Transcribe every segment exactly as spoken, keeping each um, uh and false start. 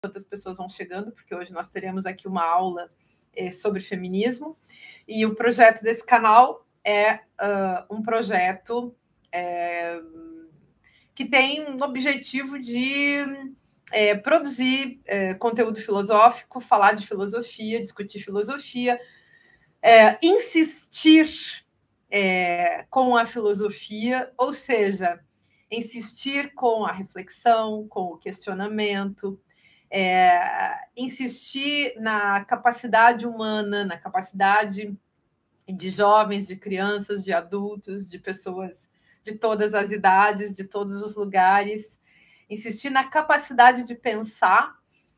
outras pessoas vão chegando, porque hoje nós teremos aqui uma aula é, sobre feminismo, e o projeto desse canal é uh, um projeto é, que tem um objetivo de é, produzir é, conteúdo filosófico, falar de filosofia, discutir filosofia, é, insistir é, com a filosofia, ou seja, insistir com a reflexão, com o questionamento, é, insistir na capacidade humana, na capacidade de jovens, de crianças, de adultos, de pessoas de todas as idades, de todos os lugares, insistir na capacidade de pensar.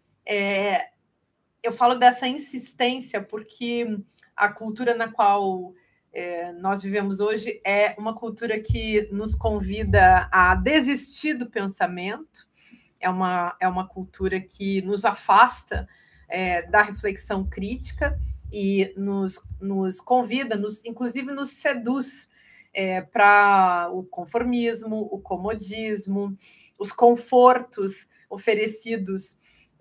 É, eu falo dessa insistência porque a cultura na qual é, nós vivemos hoje é uma cultura que nos convida a desistir do pensamento, é uma, é uma cultura que nos afasta é, da reflexão crítica e nos, nos convida, nos, inclusive nos seduz é, para o conformismo, o comodismo, os confortos oferecidos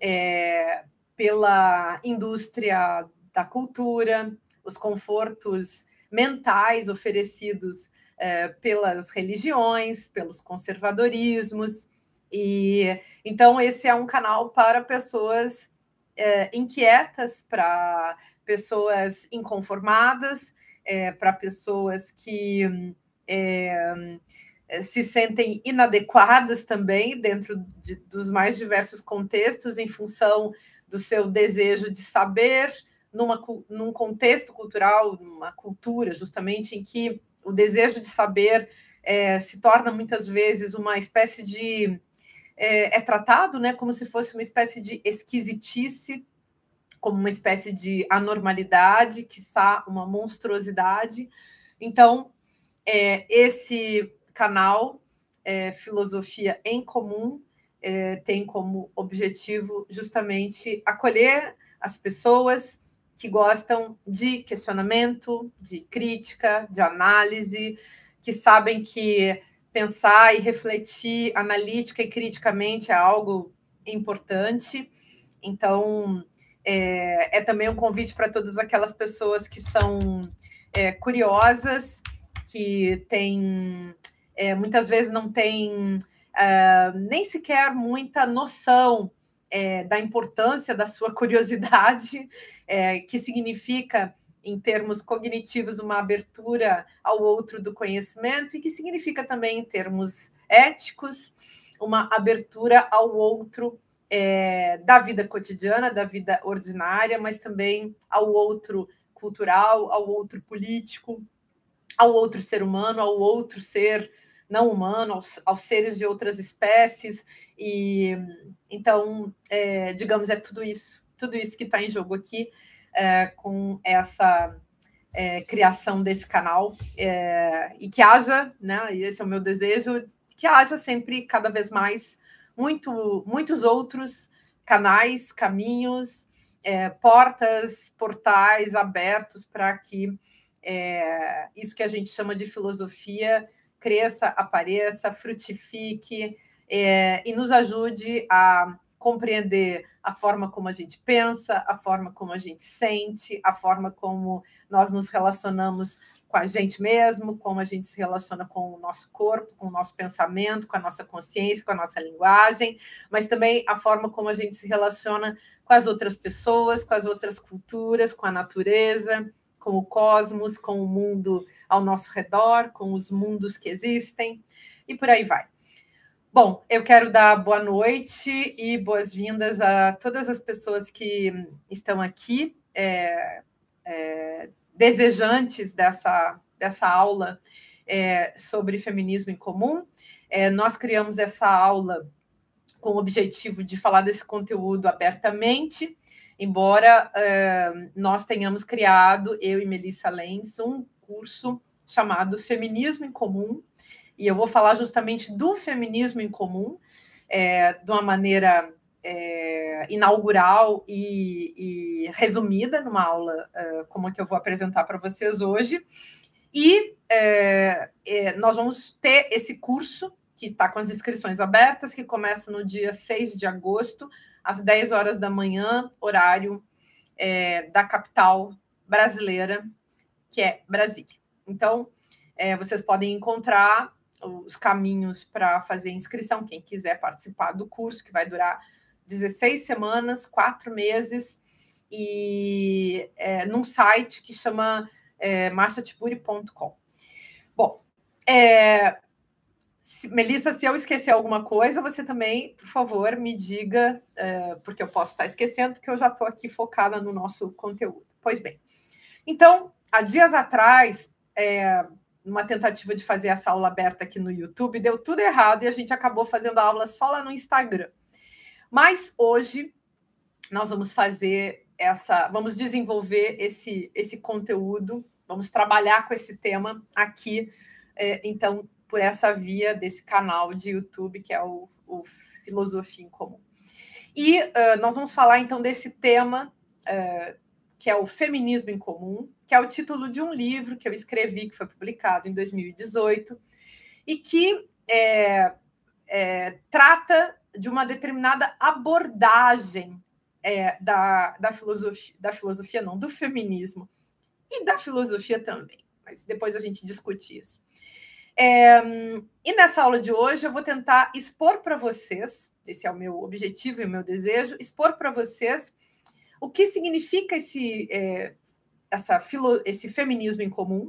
é, pela indústria da cultura, os confortos mentais oferecidos é, pelas religiões, pelos conservadorismos. E então esse é um canal para pessoas é, inquietas, para pessoas inconformadas, é, para pessoas que é, se sentem inadequadas também dentro de, dos mais diversos contextos, em função do seu desejo de saber, numa, num contexto cultural, numa cultura justamente em que o desejo de saber é, se torna muitas vezes uma espécie de É, é tratado, né, como se fosse uma espécie de esquisitice, como uma espécie de anormalidade, quiçá uma monstruosidade. Então, é, esse canal, é, Filosofia em Comum, é, tem como objetivo justamente acolher as pessoas que gostam de questionamento, de crítica, de análise, que sabem que pensar e refletir analítica e criticamente é algo importante. Então, é, é também um convite para todas aquelas pessoas que são é, curiosas, que têm, é, muitas vezes não têm é, nem sequer muita noção é, da importância da sua curiosidade, é, que significa, em termos cognitivos, uma abertura ao outro do conhecimento, e que significa também, em termos éticos, uma abertura ao outro é, da vida cotidiana, da vida ordinária, mas também ao outro cultural, ao outro político, ao outro ser humano, ao outro ser não humano, aos, aos seres de outras espécies. E então, é, digamos, é tudo isso, tudo isso que está em jogo aqui, É, com essa é, criação desse canal, é, e que haja, né, e esse é o meu desejo, que haja sempre, cada vez mais, muito, muitos outros canais, caminhos, é, portas, portais abertos para que é, isso que a gente chama de filosofia cresça, apareça, frutifique é, e nos ajude a compreender a forma como a gente pensa, a forma como a gente sente, a forma como nós nos relacionamos com a gente mesmo, como a gente se relaciona com o nosso corpo, com o nosso pensamento, com a nossa consciência, com a nossa linguagem, mas também a forma como a gente se relaciona com as outras pessoas, com as outras culturas, com a natureza, com o cosmos, com o mundo ao nosso redor, com os mundos que existem, e por aí vai. Bom, eu quero dar boa noite e boas-vindas a todas as pessoas que estão aqui, é, é, desejantes dessa, dessa aula é, sobre feminismo em comum. É, nós criamos essa aula com o objetivo de falar desse conteúdo abertamente, embora é, nós tenhamos criado, eu e Melissa Lenz, um curso chamado Feminismo em Comum, e eu vou falar justamente do feminismo em comum, é, de uma maneira é, inaugural e, e resumida, numa aula é, como a que eu vou apresentar para vocês hoje. E é, é, nós vamos ter esse curso, que que está com as inscrições abertas, que começa no dia seis de agosto, às dez horas da manhã, horário é, da capital brasileira, que é Brasília. Então, é, vocês podem encontrar os caminhos para fazer inscrição, quem quiser participar do curso, que vai durar dezesseis semanas, quatro meses, e é, num site que chama é, marcia tiburi ponto com. Bom, é, se, Melissa, se eu esquecer alguma coisa, você também, por favor, me diga, é, porque eu posso estar esquecendo, porque eu já estou aqui focada no nosso conteúdo. Pois bem, então, há dias atrás, é, numa tentativa de fazer essa aula aberta aqui no YouTube, deu tudo errado e a gente acabou fazendo a aula só lá no Instagram. Mas hoje nós vamos fazer essa, vamos desenvolver esse, esse conteúdo, vamos trabalhar com esse tema aqui, é, então, por essa via desse canal de YouTube, que é o, o Filosofia em Comum. E uh, nós vamos falar, então, desse tema, uh, que é o Feminismo em Comum, que é o título de um livro que eu escrevi, que foi publicado em dois mil e dezoito, e que é, é, trata de uma determinada abordagem é, da, da filosofia, da filosofia não, do feminismo, e da filosofia também, mas depois a gente discute isso. É, e nessa aula de hoje eu vou tentar expor para vocês, esse é o meu objetivo e o meu desejo, expor para vocês o que significa esse, é, essa filo, esse feminismo em comum.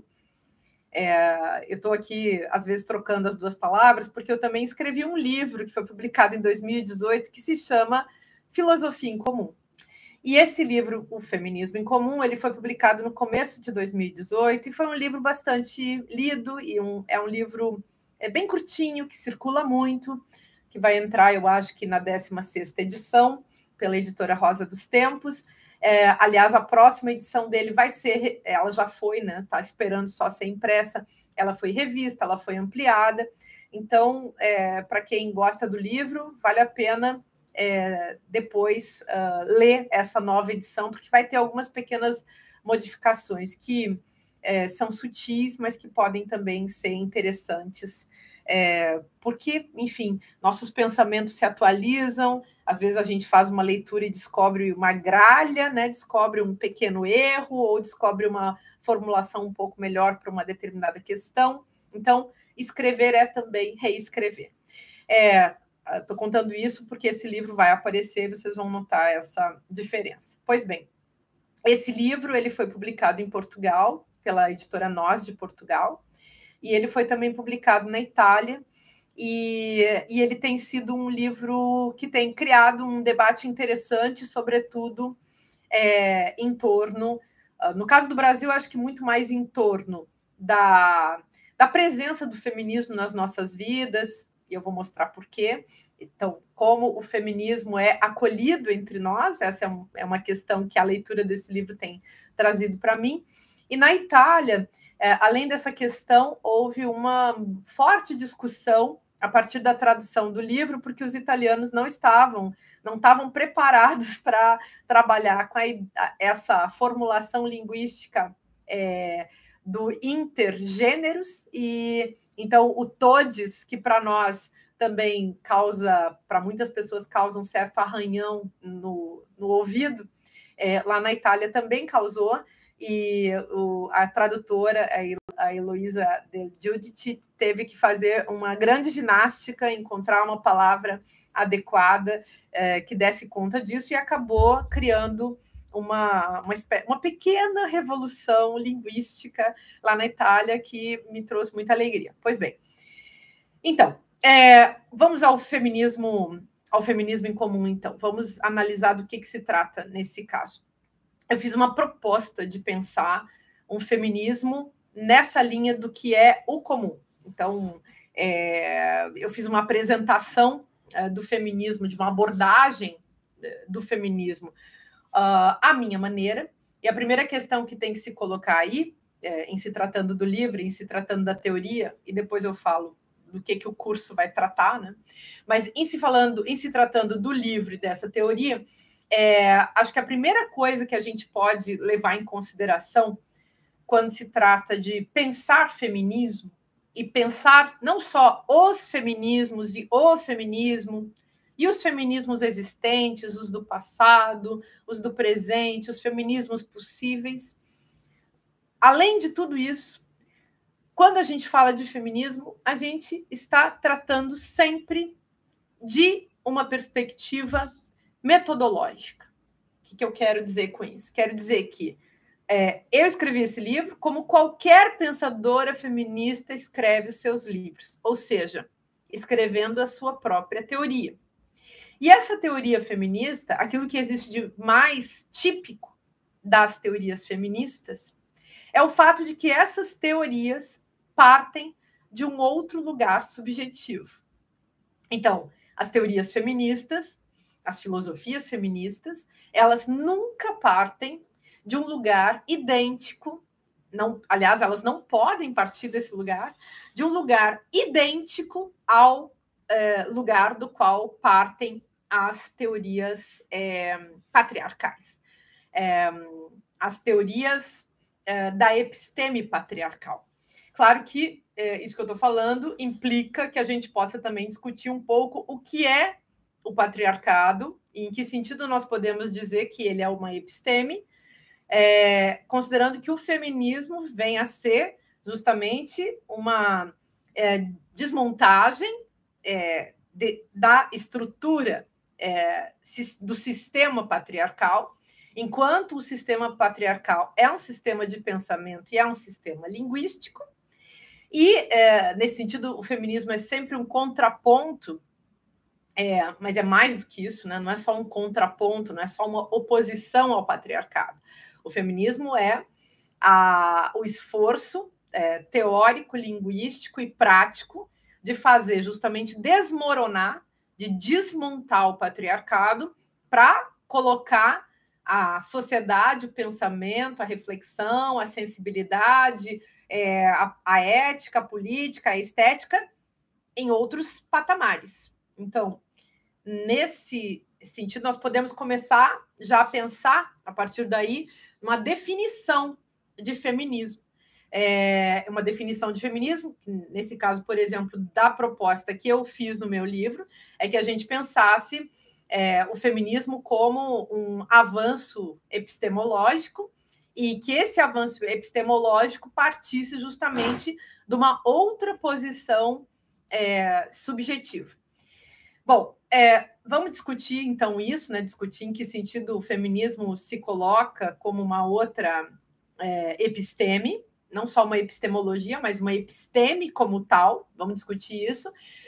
É, eu estou aqui, às vezes, trocando as duas palavras, porque eu também escrevi um livro que foi publicado em dois mil e dezoito, que se chama Filosofia em Comum. E esse livro, O Feminismo em Comum, ele foi publicado no começo de dois mil e dezoito, e foi um livro bastante lido, e um, é um livro é bem curtinho, que circula muito, que vai entrar, eu acho que na décima sexta edição, pela editora Rosa dos Tempos. É, aliás, a próxima edição dele vai ser, ela já foi, né? Está esperando só ser impressa, ela foi revista, ela foi ampliada. Então, é, para quem gosta do livro, vale a pena é, depois uh, ler essa nova edição, porque vai ter algumas pequenas modificações que é, são sutis, mas que podem também ser interessantes. É, porque, enfim, nossos pensamentos se atualizam, às vezes a gente faz uma leitura e descobre uma gralha, né? Descobre um pequeno erro ou descobre uma formulação um pouco melhor para uma determinada questão. Então, escrever é também reescrever. Estou é, contando isso porque esse livro vai aparecer e vocês vão notar essa diferença. Pois bem, esse livro ele foi publicado em Portugal, pela editora Nós, de Portugal, e ele foi também publicado na Itália, e, e ele tem sido um livro que tem criado um debate interessante, sobretudo é, em torno, no caso do Brasil, acho que muito mais em torno da, da presença do feminismo nas nossas vidas, e eu vou mostrar por quê. Então, como o feminismo é acolhido entre nós, essa é, um, é uma questão que a leitura desse livro tem trazido para mim. E na Itália, é, além dessa questão, houve uma forte discussão a partir da tradução do livro, porque os italianos não estavam, não estavam preparados para trabalhar com a, essa formulação linguística é, do intergêneros, e então o todes, que para nós também causa, para muitas pessoas causa um certo arranhão no, no ouvido, é, lá na Itália também causou. E o, a tradutora, a Heloísa Del Giudice, teve que fazer uma grande ginástica, encontrar uma palavra adequada é, que desse conta disso, e acabou criando uma, uma, uma pequena revolução linguística lá na Itália que me trouxe muita alegria. Pois bem, então, é, vamos ao feminismo, ao feminismo em comum, então. Vamos analisar do que, que se trata nesse caso. Eu fiz uma proposta de pensar um feminismo nessa linha do que é o comum. Então, é, eu fiz uma apresentação é, do feminismo, de uma abordagem é, do feminismo uh, à minha maneira. E a primeira questão que tem que se colocar aí, é, em se tratando do livro, em se tratando da teoria, e depois eu falo do que, que o curso vai tratar, né? Mas em se falando, em se tratando do livro e dessa teoria, É, acho que a primeira coisa que a gente pode levar em consideração quando se trata de pensar feminismo e pensar não só os feminismos e o feminismo, e os feminismos existentes, os do passado, os do presente, os feminismos possíveis. Além de tudo isso, quando a gente fala de feminismo, a gente está tratando sempre de uma perspectiva metodológica. O que, que eu quero dizer com isso? Quero dizer que é, eu escrevi esse livro como qualquer pensadora feminista escreve os seus livros, ou seja, escrevendo a sua própria teoria. E essa teoria feminista, aquilo que existe de mais típico das teorias feministas, é o fato de que essas teorias partem de um outro lugar subjetivo. Então, as teorias feministas, as filosofias feministas, elas nunca partem de um lugar idêntico, não, aliás, elas não podem partir desse lugar, de um lugar idêntico ao é, lugar do qual partem as teorias é, patriarcais, é, as teorias é, da episteme patriarcal. Claro que é, isso que eu estou falando implica que a gente possa também discutir um pouco o que é o patriarcado e em que sentido nós podemos dizer que ele é uma episteme, é, considerando que o feminismo vem a ser justamente uma é, desmontagem é, de, da estrutura é, do sistema patriarcal, enquanto o sistema patriarcal é um sistema de pensamento e é um sistema linguístico, e, é, nesse sentido, o feminismo é sempre um contraponto, é, mas é mais do que isso, né? Não é só um contraponto, não é só uma oposição ao patriarcado. O feminismo é a, o esforço é, teórico, linguístico e prático de fazer justamente desmoronar, de desmontar o patriarcado para colocar a sociedade, o pensamento, a reflexão, a sensibilidade, é, a, a ética, a política, a estética em outros patamares. Então, nesse sentido, nós podemos começar já a pensar, a partir daí, uma definição de feminismo. É uma definição de feminismo, que nesse caso, por exemplo, da proposta que eu fiz no meu livro, é que a gente pensasse é, o feminismo como um avanço epistemológico e que esse avanço epistemológico partisse justamente de uma outra posição é, subjetiva. Bom, é, vamos discutir então isso, né? Discutir em que sentido o feminismo se coloca como uma outra é, episteme, não só uma epistemologia, mas uma episteme como tal. Vamos discutir isso.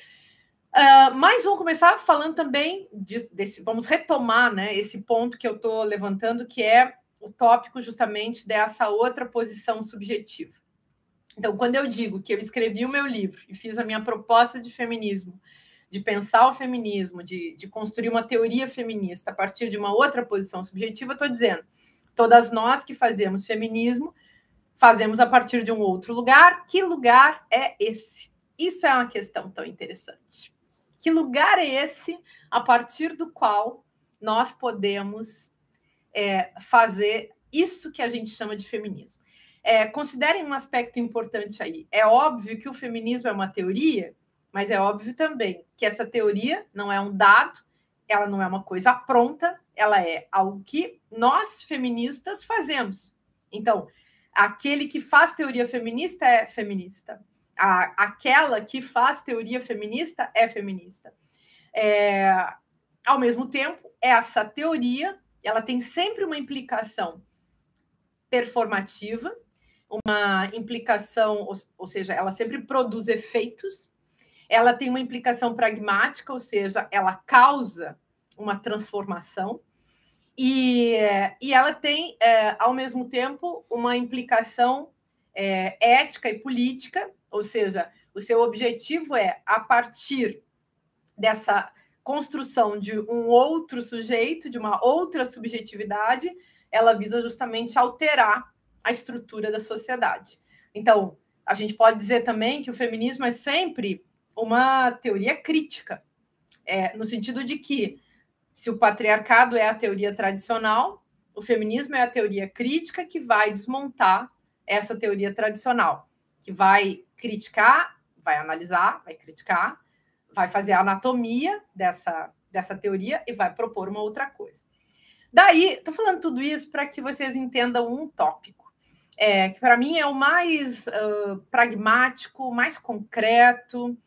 Uh, mas vamos começar falando também de, desse, vamos retomar, né, esse ponto que eu estou levantando, que é o tópico justamente dessa outra posição subjetiva. Então, quando eu digo que eu escrevi o meu livro e fiz a minha proposta de feminismo, de pensar o feminismo, de, de construir uma teoria feminista a partir de uma outra posição subjetiva, eu estou dizendo, todas nós que fazemos feminismo, fazemos a partir de um outro lugar. Que lugar é esse? Isso é uma questão tão interessante. Que lugar é esse a partir do qual nós podemos é, fazer isso que a gente chama de feminismo? É, considerem um aspecto importante aí. É óbvio que o feminismo é uma teoria, mas é óbvio também que essa teoria não é um dado, ela não é uma coisa pronta, ela é algo que nós, feministas, fazemos. Então, aquele que faz teoria feminista é feminista. A, aquela que faz teoria feminista é feminista. É, ao mesmo tempo, essa teoria ela tem sempre uma implicação performativa, uma implicação, ou, ou seja, ela sempre produz efeitos, ela tem uma implicação pragmática, ou seja, ela causa uma transformação, e, e ela tem, é, ao mesmo tempo, uma implicação é, ética e política, ou seja, o seu objetivo é, a partir dessa construção de um outro sujeito, de uma outra subjetividade, ela visa justamente alterar a estrutura da sociedade. Então, a gente pode dizer também que o feminismo é sempre uma teoria crítica, é, no sentido de que, se o patriarcado é a teoria tradicional, o feminismo é a teoria crítica que vai desmontar essa teoria tradicional, que vai criticar vai analisar, vai criticar, vai fazer a anatomia dessa, dessa teoria e vai propor uma outra coisa. Daí, estou falando tudo isso para que vocês entendam um tópico, é, que para mim é o mais uh, pragmático, mais concreto,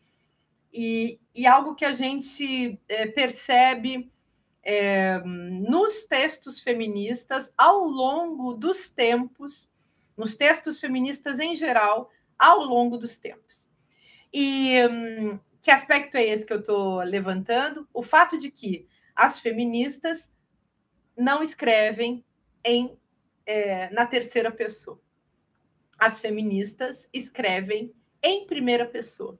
e, e algo que a gente é, percebe é, nos textos feministas ao longo dos tempos, nos textos feministas em geral, ao longo dos tempos. E hum, que aspecto é esse que eu estou levantando? O fato de que as feministas não escrevem em, é, na terceira pessoa. As feministas escrevem em primeira pessoa.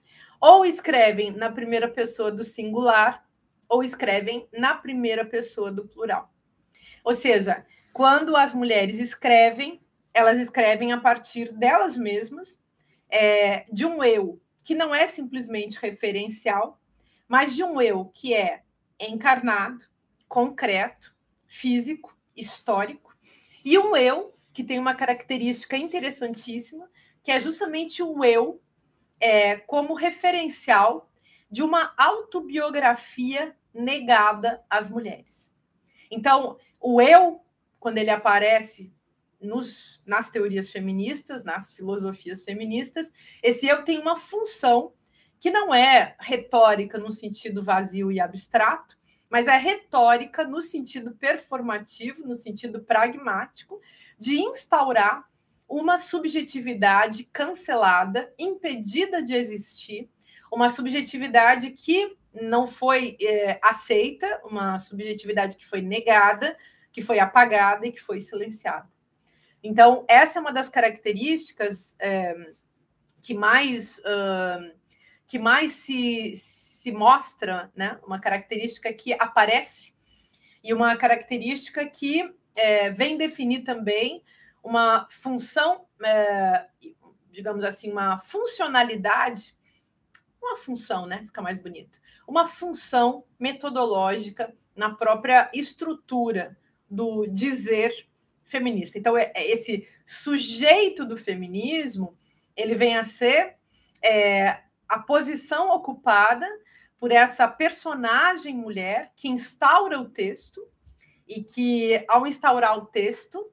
Ou escrevem na primeira pessoa do singular, ou escrevem na primeira pessoa do plural. Ou seja, quando as mulheres escrevem, elas escrevem a partir delas mesmas, é, de um eu que não é simplesmente referencial, mas de um eu que é encarnado, concreto, físico, histórico, e um eu que tem uma característica interessantíssima, que é justamente o eu é, como referencial de uma autobiografia negada às mulheres. Então, o eu, quando ele aparece nos, nas teorias feministas, nas filosofias feministas, esse eu tem uma função que não é retórica no sentido vazio e abstrato, mas é retórica no sentido performativo, no sentido pragmático, de instaurar uma subjetividade cancelada, impedida de existir, uma subjetividade que não foi é, aceita, uma subjetividade que foi negada, que foi apagada e que foi silenciada. Então, essa é uma das características é, que mais, uh, que mais se, se mostra, né? Uma característica que aparece e uma característica que é, vem definir também uma função, é, digamos assim, uma funcionalidade, uma função, né? Fica mais bonito. Uma função metodológica na própria estrutura do dizer feminista. Então, é, é esse sujeito do feminismo, ele vem a ser é, a posição ocupada por essa personagem mulher que instaura o texto e que, ao instaurar o texto,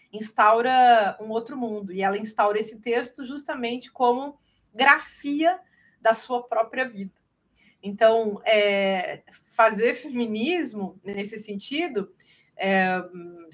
instaura um outro mundo. E ela instaura esse texto justamente como grafia da sua própria vida. Então, é, fazer feminismo, nesse sentido, é,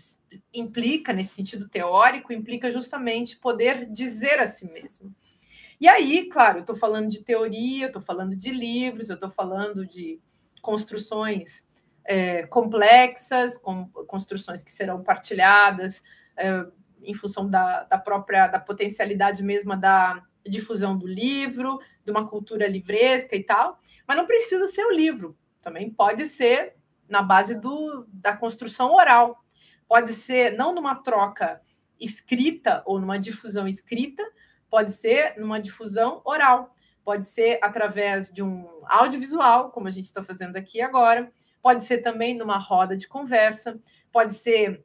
implica, nesse sentido teórico, implica justamente poder dizer a si mesmo. E aí, claro, eu estou falando de teoria, eu estou falando de livros, eu estou falando de construções é, complexas, com construções que serão partilhadas é, em função da, da própria da potencialidade mesma da difusão do livro, de uma cultura livresca e tal, mas não precisa ser o livro, também pode ser na base do, da construção oral, pode ser não numa troca escrita ou numa difusão escrita, pode ser numa difusão oral, pode ser através de um audiovisual, como a gente está fazendo aqui agora, pode ser também numa roda de conversa, pode ser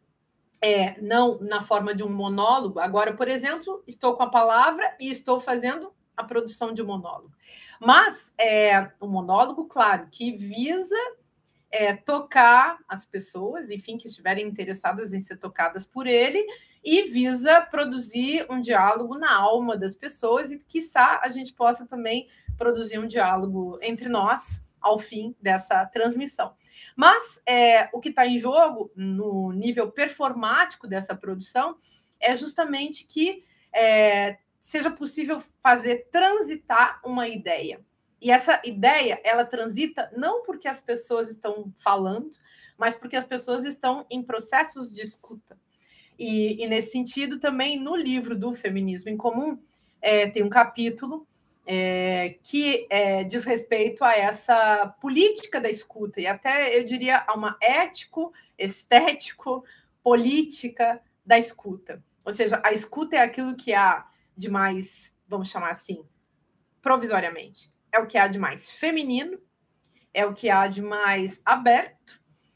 é, não na forma de um monólogo. Agora, por exemplo, estou com a palavra e estou fazendo a produção de um monólogo. Mas é um monólogo, claro, que visa é, tocar as pessoas, enfim, que estiverem interessadas em ser tocadas por ele, e visa produzir um diálogo na alma das pessoas e, quiçá, a gente possa também produzir um diálogo entre nós ao fim dessa transmissão. Mas é, o que está em jogo no nível performático dessa produção é justamente que é, seja possível fazer transitar uma ideia. E essa ideia, ela transita não porque as pessoas estão falando, mas porque as pessoas estão em processos de escuta. E, e nesse sentido, também no livro do Feminismo em Comum, é, tem um capítulo é, que é, diz respeito a essa política da escuta, e até, eu diria, a uma ético, estético, política da escuta. Ou seja, a escuta é aquilo que há de mais, vamos chamar assim, provisoriamente, é o que há de mais feminino, é o que há de mais aberto,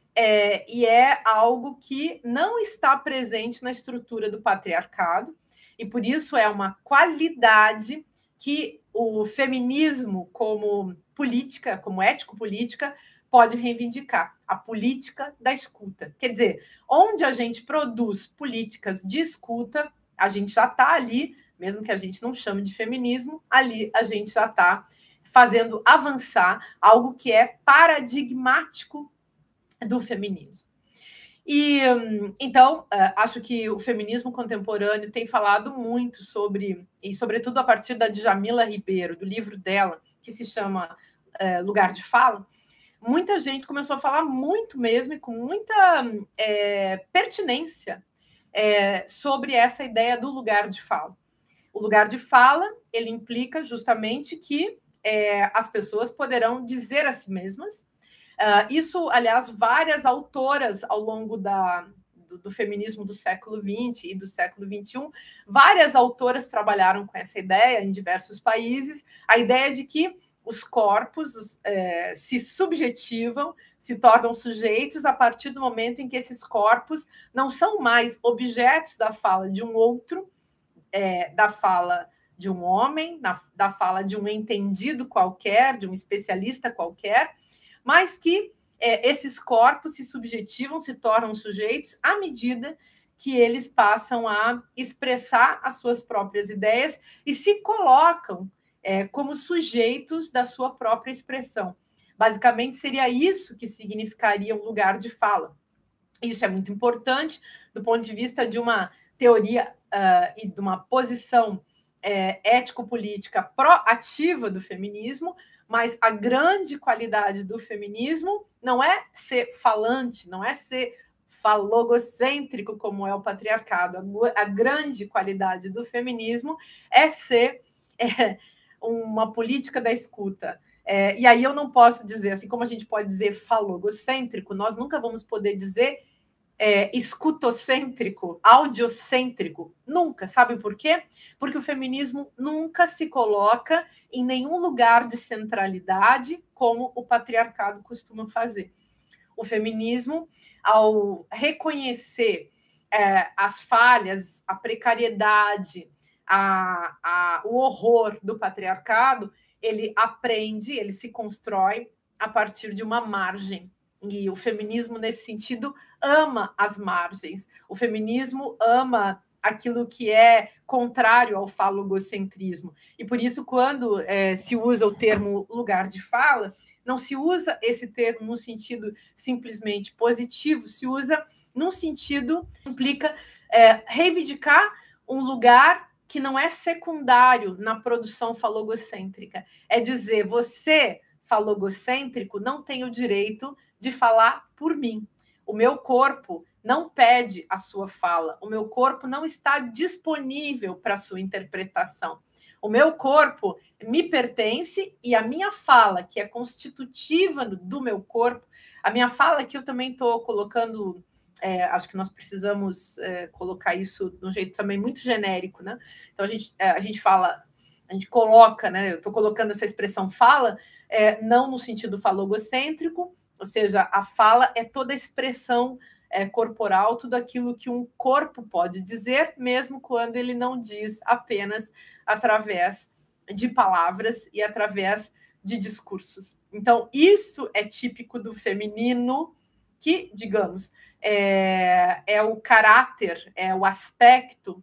é, e é algo que não está presente na estrutura do patriarcado, e por isso é uma qualidade que o feminismo como política, como ético-política, pode reivindicar a política da escuta. Quer dizer, onde a gente produz políticas de escuta, a gente já está ali, mesmo que a gente não chame de feminismo, ali a gente já está fazendo avançar algo que é paradigmático do feminismo. E, então, acho que o feminismo contemporâneo tem falado muito sobre, e sobretudo a partir da Djamila Ribeiro, do livro dela, que se chama é, Lugar de Fala, muita gente começou a falar muito mesmo e com muita é, pertinência é, sobre essa ideia do lugar de fala. O lugar de fala, ele implica justamente que é, as pessoas poderão dizer a si mesmas. Uh, isso, aliás, várias autoras ao longo da, do, do feminismo do século vinte e do século vinte e um, várias autoras trabalharam com essa ideia em diversos países, a ideia de que os corpos é, se subjetivam, se tornam sujeitos a partir do momento em que esses corpos não são mais objetos da fala de um outro, é, da fala de um homem, da, da fala de um entendido qualquer, de um especialista qualquer, mas que é, esses corpos se subjetivam, se tornam sujeitos à medida que eles passam a expressar as suas próprias ideias e se colocam é, como sujeitos da sua própria expressão. Basicamente, seria isso que significaria um lugar de fala. Isso é muito importante do ponto de vista de uma teoria uh, e de uma posição é, ético-política proativa do feminismo, mas a grande qualidade do feminismo não é ser falante, não é ser falogocêntrico, como é o patriarcado. A grande qualidade do feminismo é ser é, uma política da escuta. É, e aí eu não posso dizer, assim como a gente pode dizer falogocêntrico, nós nunca vamos poder dizer É, escutocêntrico, audiocêntrico, nunca. Sabem por quê? Porque o feminismo nunca se coloca em nenhum lugar de centralidade como o patriarcado costuma fazer. O feminismo, ao reconhecer é, as falhas, a precariedade, a, a, o horror do patriarcado, ele aprende, ele se constrói a partir de uma margem. E o feminismo, nesse sentido, ama as margens. O feminismo ama aquilo que é contrário ao falogocentrismo. E por isso, quando é, se usa o termo lugar de fala, não se usa esse termo no sentido simplesmente positivo, se usa num sentido que implica é, reivindicar um lugar que não é secundário na produção falogocêntrica. É dizer, você, falogocêntrico, não tem o direito de falar por mim. O meu corpo não pede a sua fala, o meu corpo não está disponível para a sua interpretação. O meu corpo me pertence e a minha fala, que é constitutiva do meu corpo, a minha fala que eu também estou colocando, é, acho que nós precisamos é, colocar isso de um jeito também muito genérico, né? Então a gente, é, a gente fala, a gente coloca, né? Eu estou colocando essa expressão fala, é, não no sentido falogocêntrico, ou seja, a fala é toda a expressão é, corporal, tudo aquilo que um corpo pode dizer, mesmo quando ele não diz apenas através de palavras e através de discursos. Então, isso é típico do feminino, que, digamos, é, é o caráter, é o aspecto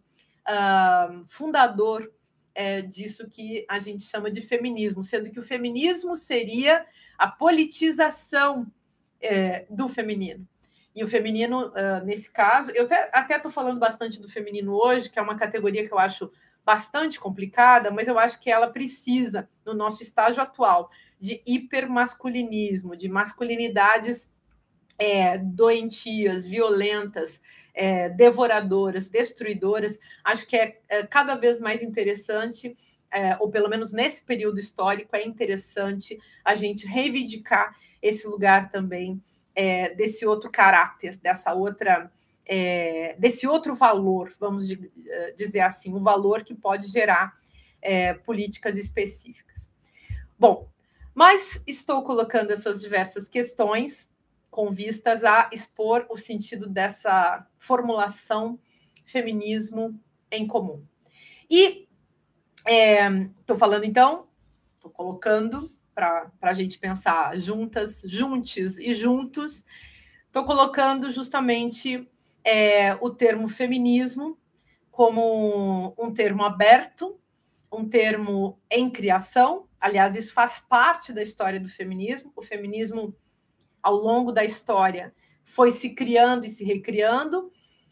uh, fundador é, disso que a gente chama de feminismo, sendo que o feminismo seria a politização é, do feminino. E o feminino, uh, nesse caso, eu até estou falando bastante do feminino hoje, que é uma categoria que eu acho bastante complicada, mas eu acho que ela precisa, no nosso estágio atual, de hipermasculinismo, de masculinidades é, doentias, violentas, é, devoradoras, destruidoras. Acho que é, é cada vez mais interessante, é, ou pelo menos nesse período histórico, é interessante a gente reivindicar esse lugar também, é, desse outro caráter, dessa outra, é, desse outro valor, vamos dizer assim, um valor que pode gerar é, políticas específicas. Bom, mas estou colocando essas diversas questões com vistas a expor o sentido dessa formulação feminismo em comum. E Estou é, falando, então, estou colocando para a gente pensar juntas, juntes e juntos, estou colocando justamente é, o termo feminismo como um termo aberto, um termo em criação. Aliás, isso faz parte da história do feminismo. O feminismo, ao longo da história, foi se criando e se recriando,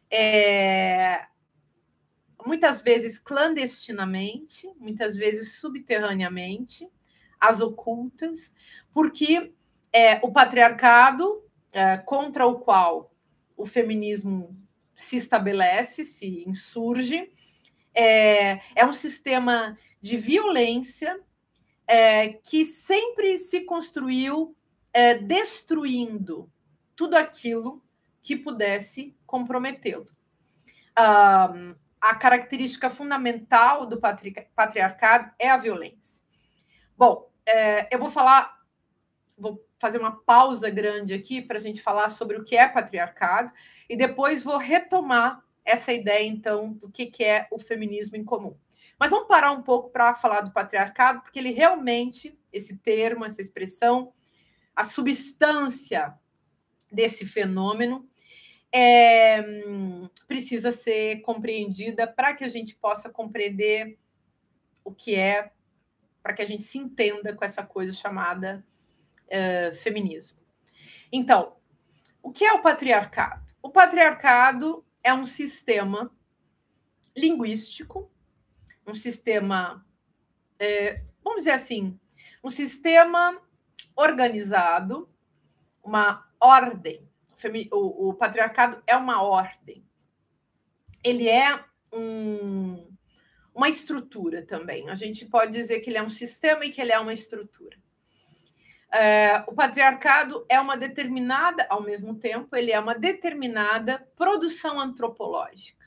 é, muitas vezes clandestinamente, muitas vezes subterraneamente, às ocultas, porque é, o patriarcado, é, contra o qual o feminismo se estabelece, se insurge, é, é um sistema de violência é, que sempre se construiu é, destruindo tudo aquilo que pudesse comprometê-lo. Um, a característica fundamental do patri patriarcado é a violência. Bom, é, eu vou falar, vou fazer uma pausa grande aqui para a gente falar sobre o que é patriarcado e depois vou retomar essa ideia, então, do que, que é o feminismo em comum. Mas vamos parar um pouco para falar do patriarcado, porque ele realmente, esse termo, essa expressão, a substância desse fenômeno é, precisa ser compreendida para que a gente possa compreender o que é, para que a gente se entenda com essa coisa chamada uh, feminismo. Então, o que é o patriarcado? O patriarcado é um sistema linguístico, um sistema, é, vamos dizer assim, um sistema organizado, uma ordem. O, o patriarcado é uma ordem. Ele é um, uma estrutura também. A gente pode dizer que ele é um sistema e que ele é uma estrutura. É, o patriarcado é uma determinada, ao mesmo tempo, ele é uma determinada produção antropológica.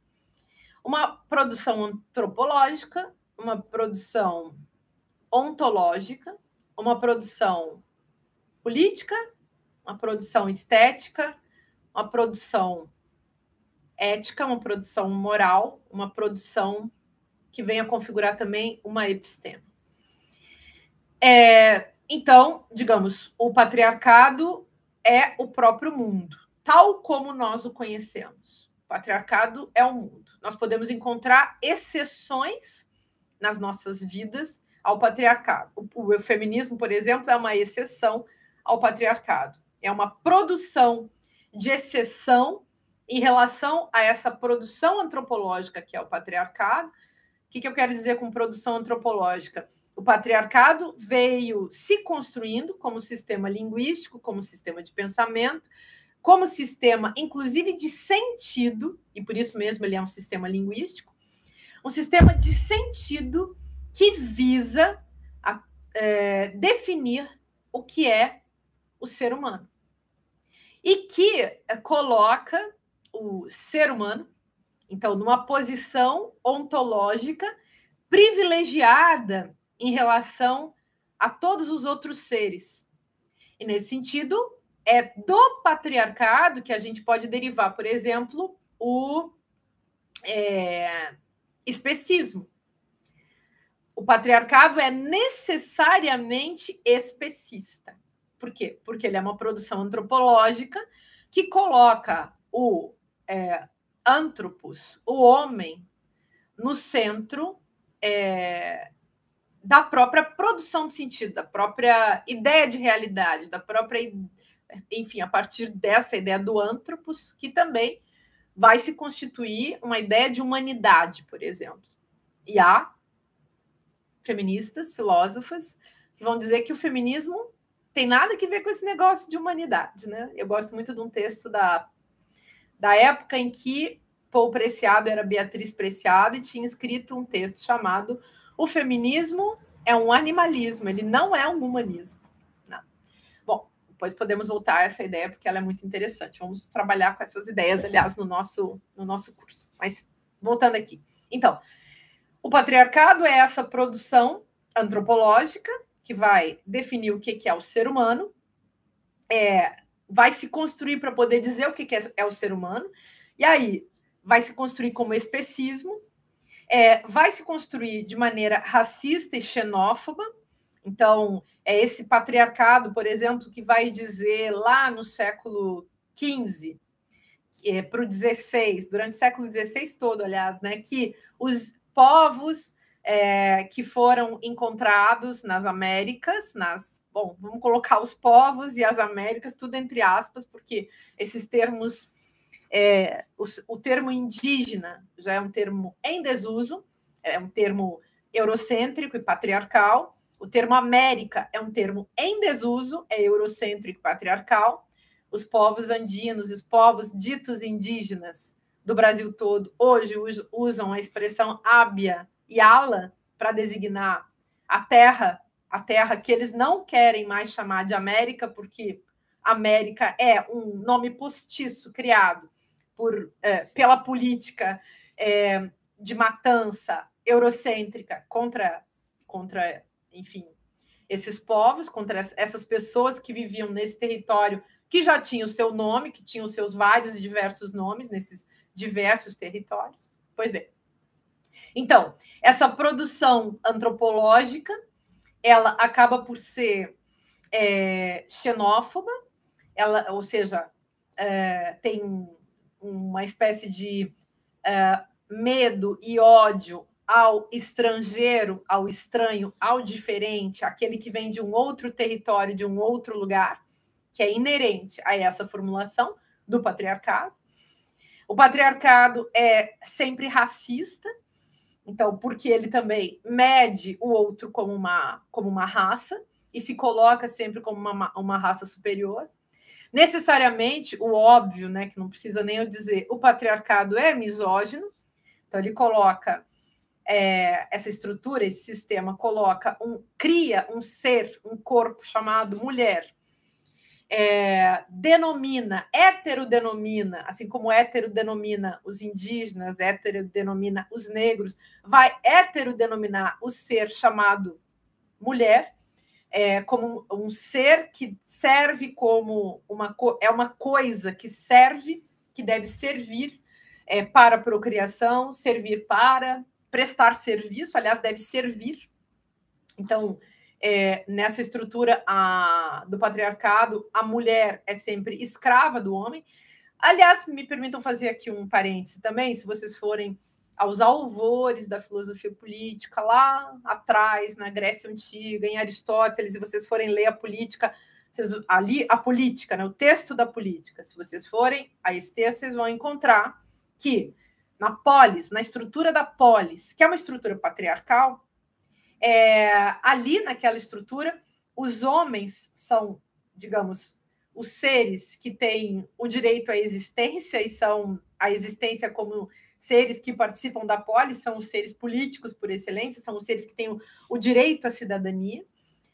Uma produção antropológica, uma produção ontológica, uma produção política, uma produção estética, uma produção ética, uma produção moral, uma produção que vem a configurar também uma episteme. É, então, digamos, o patriarcado é o próprio mundo, tal como nós o conhecemos. O patriarcado é o mundo. Nós podemos encontrar exceções nas nossas vidas ao patriarcado. O, o feminismo, por exemplo, é uma exceção ao patriarcado. É uma produção de exceção em relação a essa produção antropológica que é o patriarcado. O que, que eu quero dizer com produção antropológica? O patriarcado veio se construindo como sistema linguístico, como sistema de pensamento, como sistema, inclusive, de sentido, e por isso mesmo ele é um sistema linguístico, um sistema de sentido que visa a, é, definir o que é o ser humano. E que coloca o ser humano, então, numa posição ontológica privilegiada em relação a todos os outros seres. E, nesse sentido, é do patriarcado que a gente pode derivar, por exemplo, o é, especismo. O patriarcado é necessariamente especista. Por quê? Porque ele é uma produção antropológica que coloca o é, antropos, o homem, no centro é, da própria produção de sentido, da própria ideia de realidade, da própria, enfim, a partir dessa ideia do antropos, que também vai se constituir uma ideia de humanidade, por exemplo. E há feministas, filósofas, que vão dizer que o feminismo tem nada que ver com esse negócio de humanidade, né? Eu gosto muito de um texto da, da época em que Paul Preciado era Beatriz Preciado e tinha escrito um texto chamado O Feminismo é um Animalismo, ele não é um humanismo. Não. Bom, depois podemos voltar a essa ideia, porque ela é muito interessante. Vamos trabalhar com essas ideias, aliás, no nosso, no nosso curso. Mas, voltando aqui. Então, o patriarcado é essa produção antropológica que vai definir o que é o ser humano, é, vai se construir para poder dizer o que é o ser humano, e aí vai se construir como especismo, é, vai se construir de maneira racista e xenófoba. Então, é esse patriarcado, por exemplo, que vai dizer lá no século quinze é, para o dezesseis, durante o século dezesseis todo, aliás, né, que os povos é, que foram encontrados nas Américas, nas, bom, vamos colocar os povos e as Américas, tudo entre aspas, porque esses termos, é, os, o termo indígena já é um termo em desuso, é um termo eurocêntrico e patriarcal. O termo América é um termo em desuso, é eurocêntrico e patriarcal. Os povos andinos e os povos ditos indígenas do Brasil todo hoje usam a expressão Ábia e Ala para designar a terra, a terra que eles não querem mais chamar de América, porque América é um nome postiço criado por, é, pela política é, de matança eurocêntrica contra, contra, enfim, esses povos, contra essas pessoas que viviam nesse território que já tinha o seu nome, que tinha os seus vários e diversos nomes nesses diversos territórios. Pois bem. Então, essa produção antropológica, ela acaba por ser é, xenófoba, ela, ou seja, é, tem uma espécie de é, medo e ódio ao estrangeiro, ao estranho, ao diferente, aquele que vem de um outro território, de um outro lugar, que é inerente a essa formulação do patriarcado. O patriarcado é sempre racista, então, porque ele também mede o outro como uma, como uma raça e se coloca sempre como uma, uma raça superior. Necessariamente, o óbvio, né, que não precisa nem eu dizer, o patriarcado é misógino, então ele coloca é, essa estrutura, esse sistema coloca um, cria um ser, um corpo chamado mulher, é, denomina, heterodenomina, assim como hétero denomina os indígenas, hétero denomina os negros, vai heterodenominar o ser chamado mulher, é, como um, um ser que serve como uma, é uma coisa que serve, que deve servir é, para a procriação, servir para prestar serviço, aliás, deve servir. Então, é, nessa estrutura a, do patriarcado, a mulher é sempre escrava do homem. Aliás, me permitam fazer aqui um parêntese também, se vocês forem aos alvores da filosofia política, lá atrás, na Grécia Antiga, em Aristóteles, e vocês forem ler a política, vocês, ali a política, né, o texto da política, se vocês forem a esse texto, vocês vão encontrar que na polis, na estrutura da polis, que é uma estrutura patriarcal, é, ali naquela estrutura, os homens são, digamos, os seres que têm o direito à existência e são a existência como seres que participam da polis, são os seres políticos por excelência, são os seres que têm o, o direito à cidadania.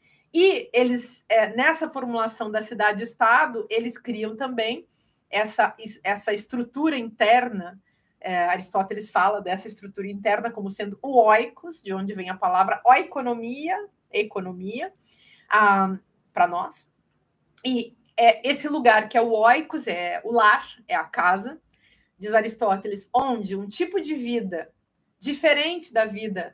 E eles, é, nessa formulação da cidade-estado, eles criam também essa, essa estrutura interna. É, Aristóteles fala dessa estrutura interna como sendo o oikos, de onde vem a palavra oikonomia, economia, ah, para nós. E é esse lugar que é o oikos, é o lar, é a casa, diz Aristóteles, onde um tipo de vida diferente da vida,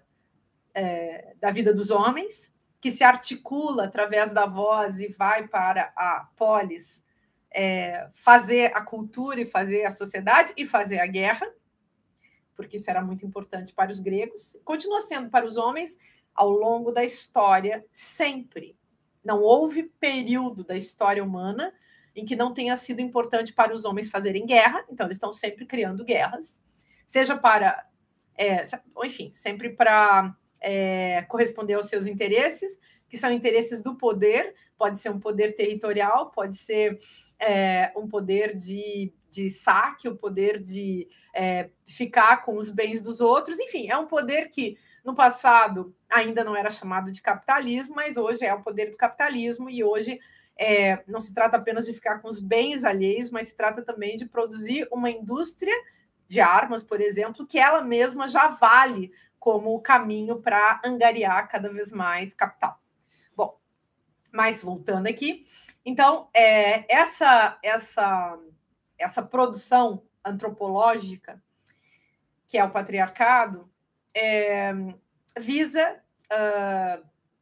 é, da vida dos homens, que se articula através da voz e vai para a polis, é, fazer a cultura e fazer a sociedade e fazer a guerra, porque isso era muito importante para os gregos, continua sendo para os homens ao longo da história sempre. Não houve período da história humana em que não tenha sido importante para os homens fazerem guerra, então eles estão sempre criando guerras, seja para, é, enfim, sempre para é, corresponder aos seus interesses, que são interesses do poder, pode ser um poder territorial, pode ser é, um poder de, de saque, o um poder de é, ficar com os bens dos outros, enfim, é um poder que no passado ainda não era chamado de capitalismo, mas hoje é o poder do capitalismo e hoje é, não se trata apenas de ficar com os bens alheios, mas se trata também de produzir uma indústria de armas, por exemplo, que ela mesma já vale como o caminho para angariar cada vez mais capital. Bom, mas voltando aqui, então, é, essa, essa, essa produção antropológica, que é o patriarcado, é, visa uh,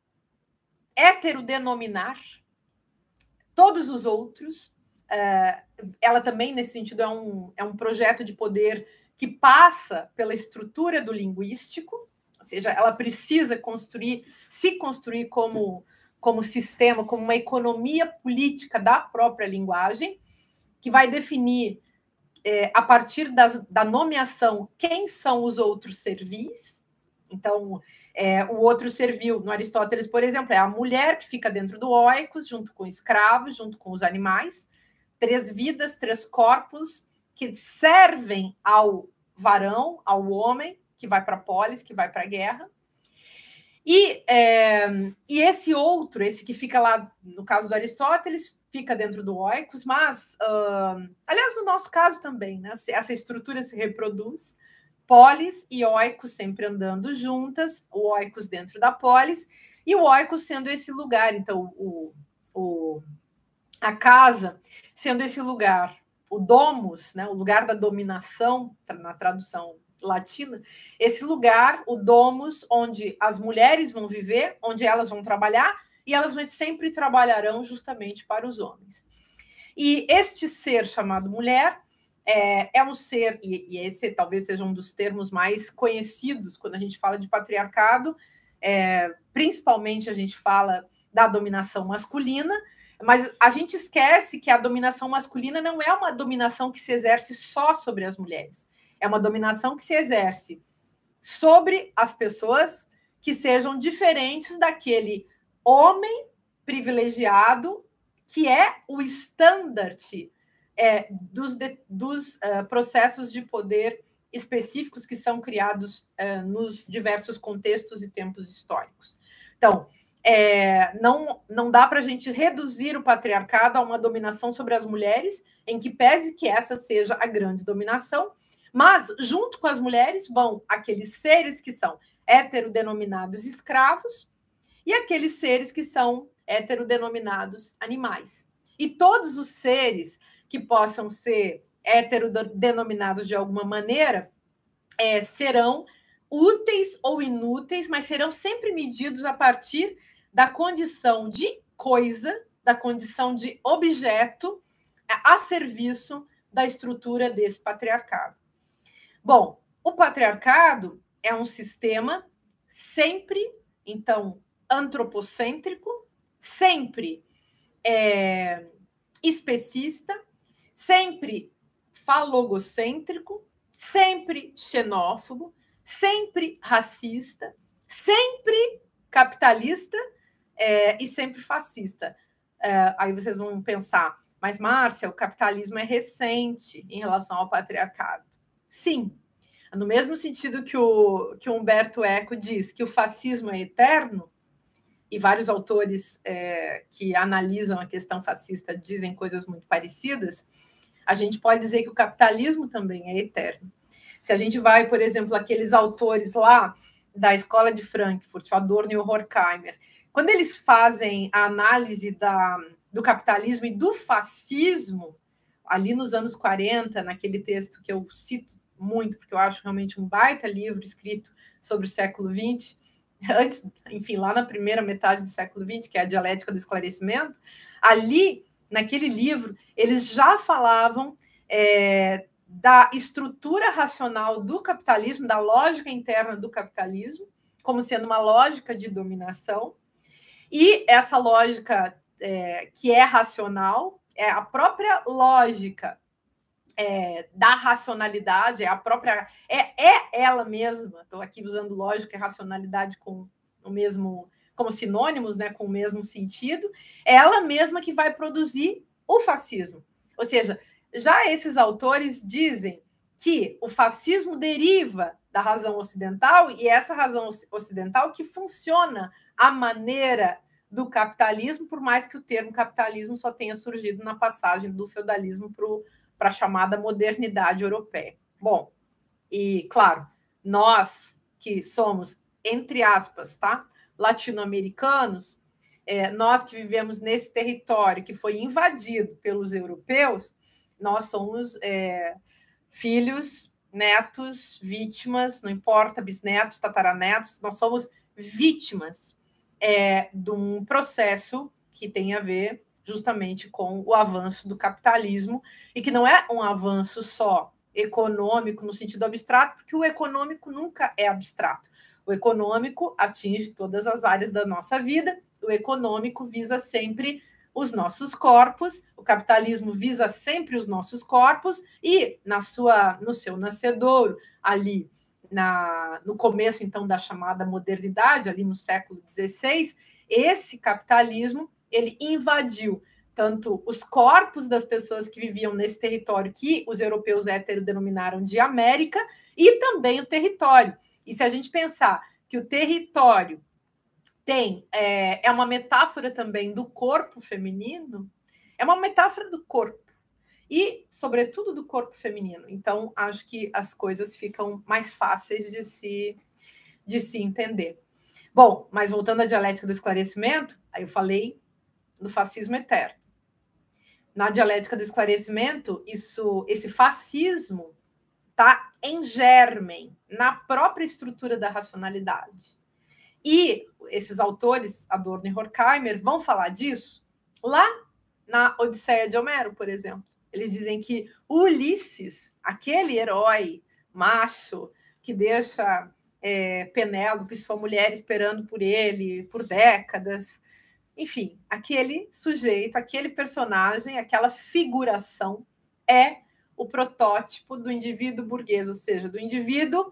heterodenominar todos os outros. Uh, ela também, nesse sentido, é um, é um projeto de poder que passa pela estrutura do linguístico, ou seja, ela precisa construir, se construir como, como sistema, como uma economia política da própria linguagem, que vai definir, é, a partir das, da nomeação, quem são os outros servis. Então, é, o outro servil, no Aristóteles, por exemplo, é a mulher que fica dentro do oikos, junto com escravos, junto com os animais, três vidas, três corpos, que servem ao varão, ao homem, que vai para a polis, que vai para a guerra. E, é, e esse outro, esse que fica lá, no caso do Aristóteles, fica dentro do oikos, mas, uh, aliás, no nosso caso também, né, essa estrutura se reproduz, polis e oikos sempre andando juntas, o oikos dentro da polis, e o oikos sendo esse lugar, então, o, o, a casa sendo esse lugar, o domus, né, o lugar da dominação, na tradução latina, esse lugar, o domus, onde as mulheres vão viver, onde elas vão trabalhar, e elas sempre trabalharão justamente para os homens. E este ser chamado mulher é, é um ser, e, e esse talvez seja um dos termos mais conhecidos quando a gente fala de patriarcado, é, principalmente a gente fala da dominação masculina, mas a gente esquece que a dominação masculina não é uma dominação que se exerce só sobre as mulheres. É uma dominação que se exerce sobre as pessoas que sejam diferentes daquele homem privilegiado que é o standard é, dos, de, dos uh, processos de poder específicos que são criados uh, nos diversos contextos e tempos históricos. Então, É, não, não dá para a gente reduzir o patriarcado a uma dominação sobre as mulheres, em que pese que essa seja a grande dominação, mas junto com as mulheres vão aqueles seres que são heterodenominados escravos e aqueles seres que são heterodenominados animais. E todos os seres que possam ser heterodenominados de alguma maneira é, serão úteis ou inúteis, mas serão sempre medidos a partir da condição de coisa, da condição de objeto a serviço da estrutura desse patriarcado. Bom, o patriarcado é um sistema sempre, então, antropocêntrico, sempre é, especista, sempre falogocêntrico, sempre xenófobo, sempre racista, sempre capitalista é, e sempre fascista. É, aí vocês vão pensar, mas, Márcia, o capitalismo é recente em relação ao patriarcado. Sim, no mesmo sentido que o, que o Humberto Eco diz que o fascismo é eterno, e vários autores é, que analisam a questão fascista dizem coisas muito parecidas, a gente pode dizer que o capitalismo também é eterno. Se a gente vai, por exemplo, aqueles autores lá da Escola de Frankfurt, o Adorno e o Horkheimer, quando eles fazem a análise da, do capitalismo e do fascismo, ali nos anos quarenta, naquele texto que eu cito muito, porque eu acho realmente um baita livro escrito sobre o século vinte, antes, enfim, lá na primeira metade do século vinte, que é a Dialética do Esclarecimento, ali, naquele livro, eles já falavam é, da estrutura racional do capitalismo, da lógica interna do capitalismo, como sendo uma lógica de dominação, e essa lógica é, que é racional, é a própria lógica é, da racionalidade, é a própria, é, é ela mesma, estou aqui usando lógica e racionalidade com o mesmo, como sinônimos, né, com o mesmo sentido, é ela mesma que vai produzir o fascismo. Ou seja, já esses autores dizem que o fascismo deriva da razão ocidental, e essa razão ocidental que funciona à maneira do capitalismo, por mais que o termo capitalismo só tenha surgido na passagem do feudalismo para a chamada modernidade europeia. Bom, e claro, nós que somos, entre aspas, tá, latino-americanos, é, nós que vivemos nesse território que foi invadido pelos europeus, nós somos é, filhos netos, vítimas, não importa, bisnetos, tataranetos, nós somos vítimas é, de um processo que tem a ver justamente com o avanço do capitalismo, e que não é um avanço só econômico no sentido abstrato, porque o econômico nunca é abstrato. O econômico atinge todas as áreas da nossa vida, o econômico visa sempre os nossos corpos, o capitalismo visa sempre os nossos corpos, e na sua, no seu nascedouro, ali na, no começo, então, da chamada modernidade, ali no século dezesseis, esse capitalismo ele invadiu tanto os corpos das pessoas que viviam nesse território que os europeus heterodenominaram de América, e também o território. E se a gente pensar que o território tem é, é uma metáfora também do corpo feminino, é uma metáfora do corpo, e, sobretudo, do corpo feminino. Então, acho que as coisas ficam mais fáceis de se, de se entender. Bom, mas voltando à dialética do esclarecimento, aí eu falei do fascismo eterno. Na dialética do esclarecimento, isso, esse fascismo está em germen, na própria estrutura da racionalidade. E esses autores, Adorno e Horkheimer, vão falar disso lá na Odisseia de Homero, por exemplo. Eles dizem que Ulisses, aquele herói macho que deixa é, Penélope, sua mulher, esperando por ele por décadas, enfim, aquele sujeito, aquele personagem, aquela figuração é o protótipo do indivíduo burguês, ou seja, do indivíduo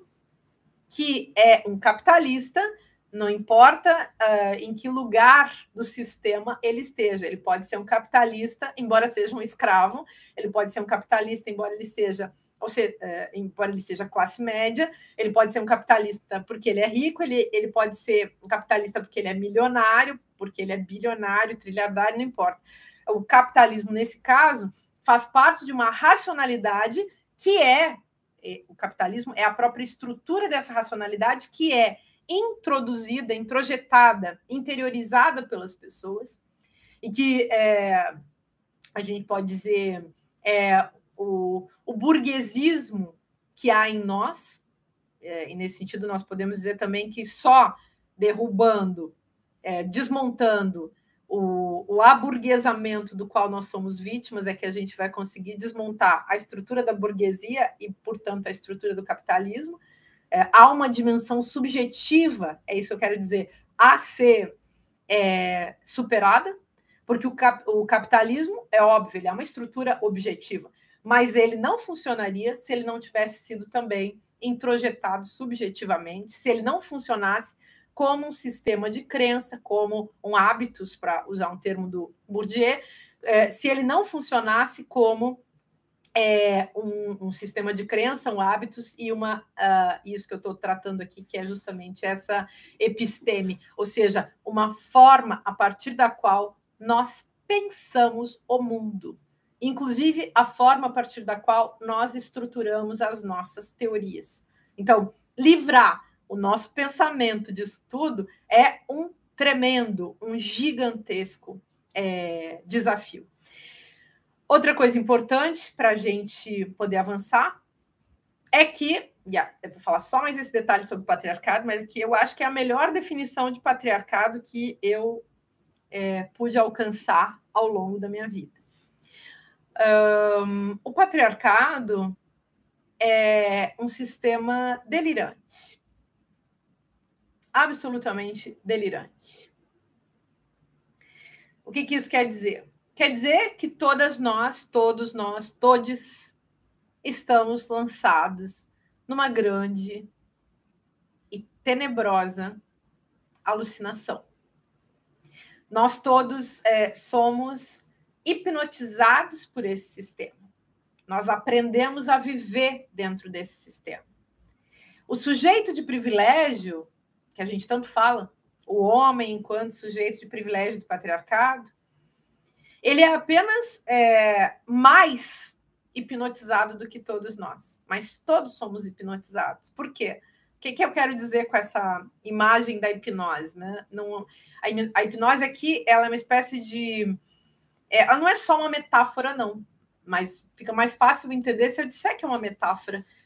que é um capitalista, não importa uh, em que lugar do sistema ele esteja. Ele pode ser um capitalista, embora seja um escravo, ele pode ser um capitalista, embora ele seja, ou seja, uh, embora ele seja classe média, ele pode ser um capitalista porque ele é rico, ele, ele pode ser um capitalista porque ele é milionário, porque ele é bilionário, trilhardário, não importa. O capitalismo, nesse caso, faz parte de uma racionalidade que é, o capitalismo é a própria estrutura dessa racionalidade que é introduzida, introjetada, interiorizada pelas pessoas, e que é, a gente pode dizer é o, o burguesismo que há em nós, é, e nesse sentido nós podemos dizer também que só derrubando, é, desmontando o, o aburguesamento do qual nós somos vítimas é que a gente vai conseguir desmontar a estrutura da burguesia e, portanto, a estrutura do capitalismo. É, há uma dimensão subjetiva, é isso que eu quero dizer, a ser é, superada, porque o, cap, o capitalismo, é óbvio, ele é uma estrutura objetiva, mas ele não funcionaria se ele não tivesse sido também introjetado subjetivamente, se ele não funcionasse como um sistema de crença, como um hábitos, para usar um termo do Bourdieu, é, se ele não funcionasse como É um, um sistema de crença, um hábitos e uma uh, isso que eu estou tratando aqui, que é justamente essa episteme, ou seja, uma forma a partir da qual nós pensamos o mundo, inclusive a forma a partir da qual nós estruturamos as nossas teorias. Então, livrar o nosso pensamento disso tudo é um tremendo, um gigantesco é, desafio. Outra coisa importante para a gente poder avançar é que, yeah, eu vou falar só mais esse detalhe sobre o patriarcado, mas que eu acho que é a melhor definição de patriarcado que eu é, pude alcançar ao longo da minha vida. Um, o patriarcado é um sistema delirante, absolutamente delirante. O que, que isso quer dizer? Quer dizer que todas nós, todos nós, todos estamos lançados numa grande e tenebrosa alucinação. Nós todos é, somos hipnotizados por esse sistema. Nós aprendemos a viver dentro desse sistema. O sujeito de privilégio, que a gente tanto fala, o homem enquanto sujeito de privilégio do patriarcado, ele é apenas é, mais hipnotizado do que todos nós. Mas todos somos hipnotizados. Por quê? O que, que eu quero dizer com essa imagem da hipnose? Né? Não, a, a hipnose aqui ela é uma espécie de... É, ela não é só uma metáfora, não. Mas fica mais fácil entender se eu disser que é uma metáfora.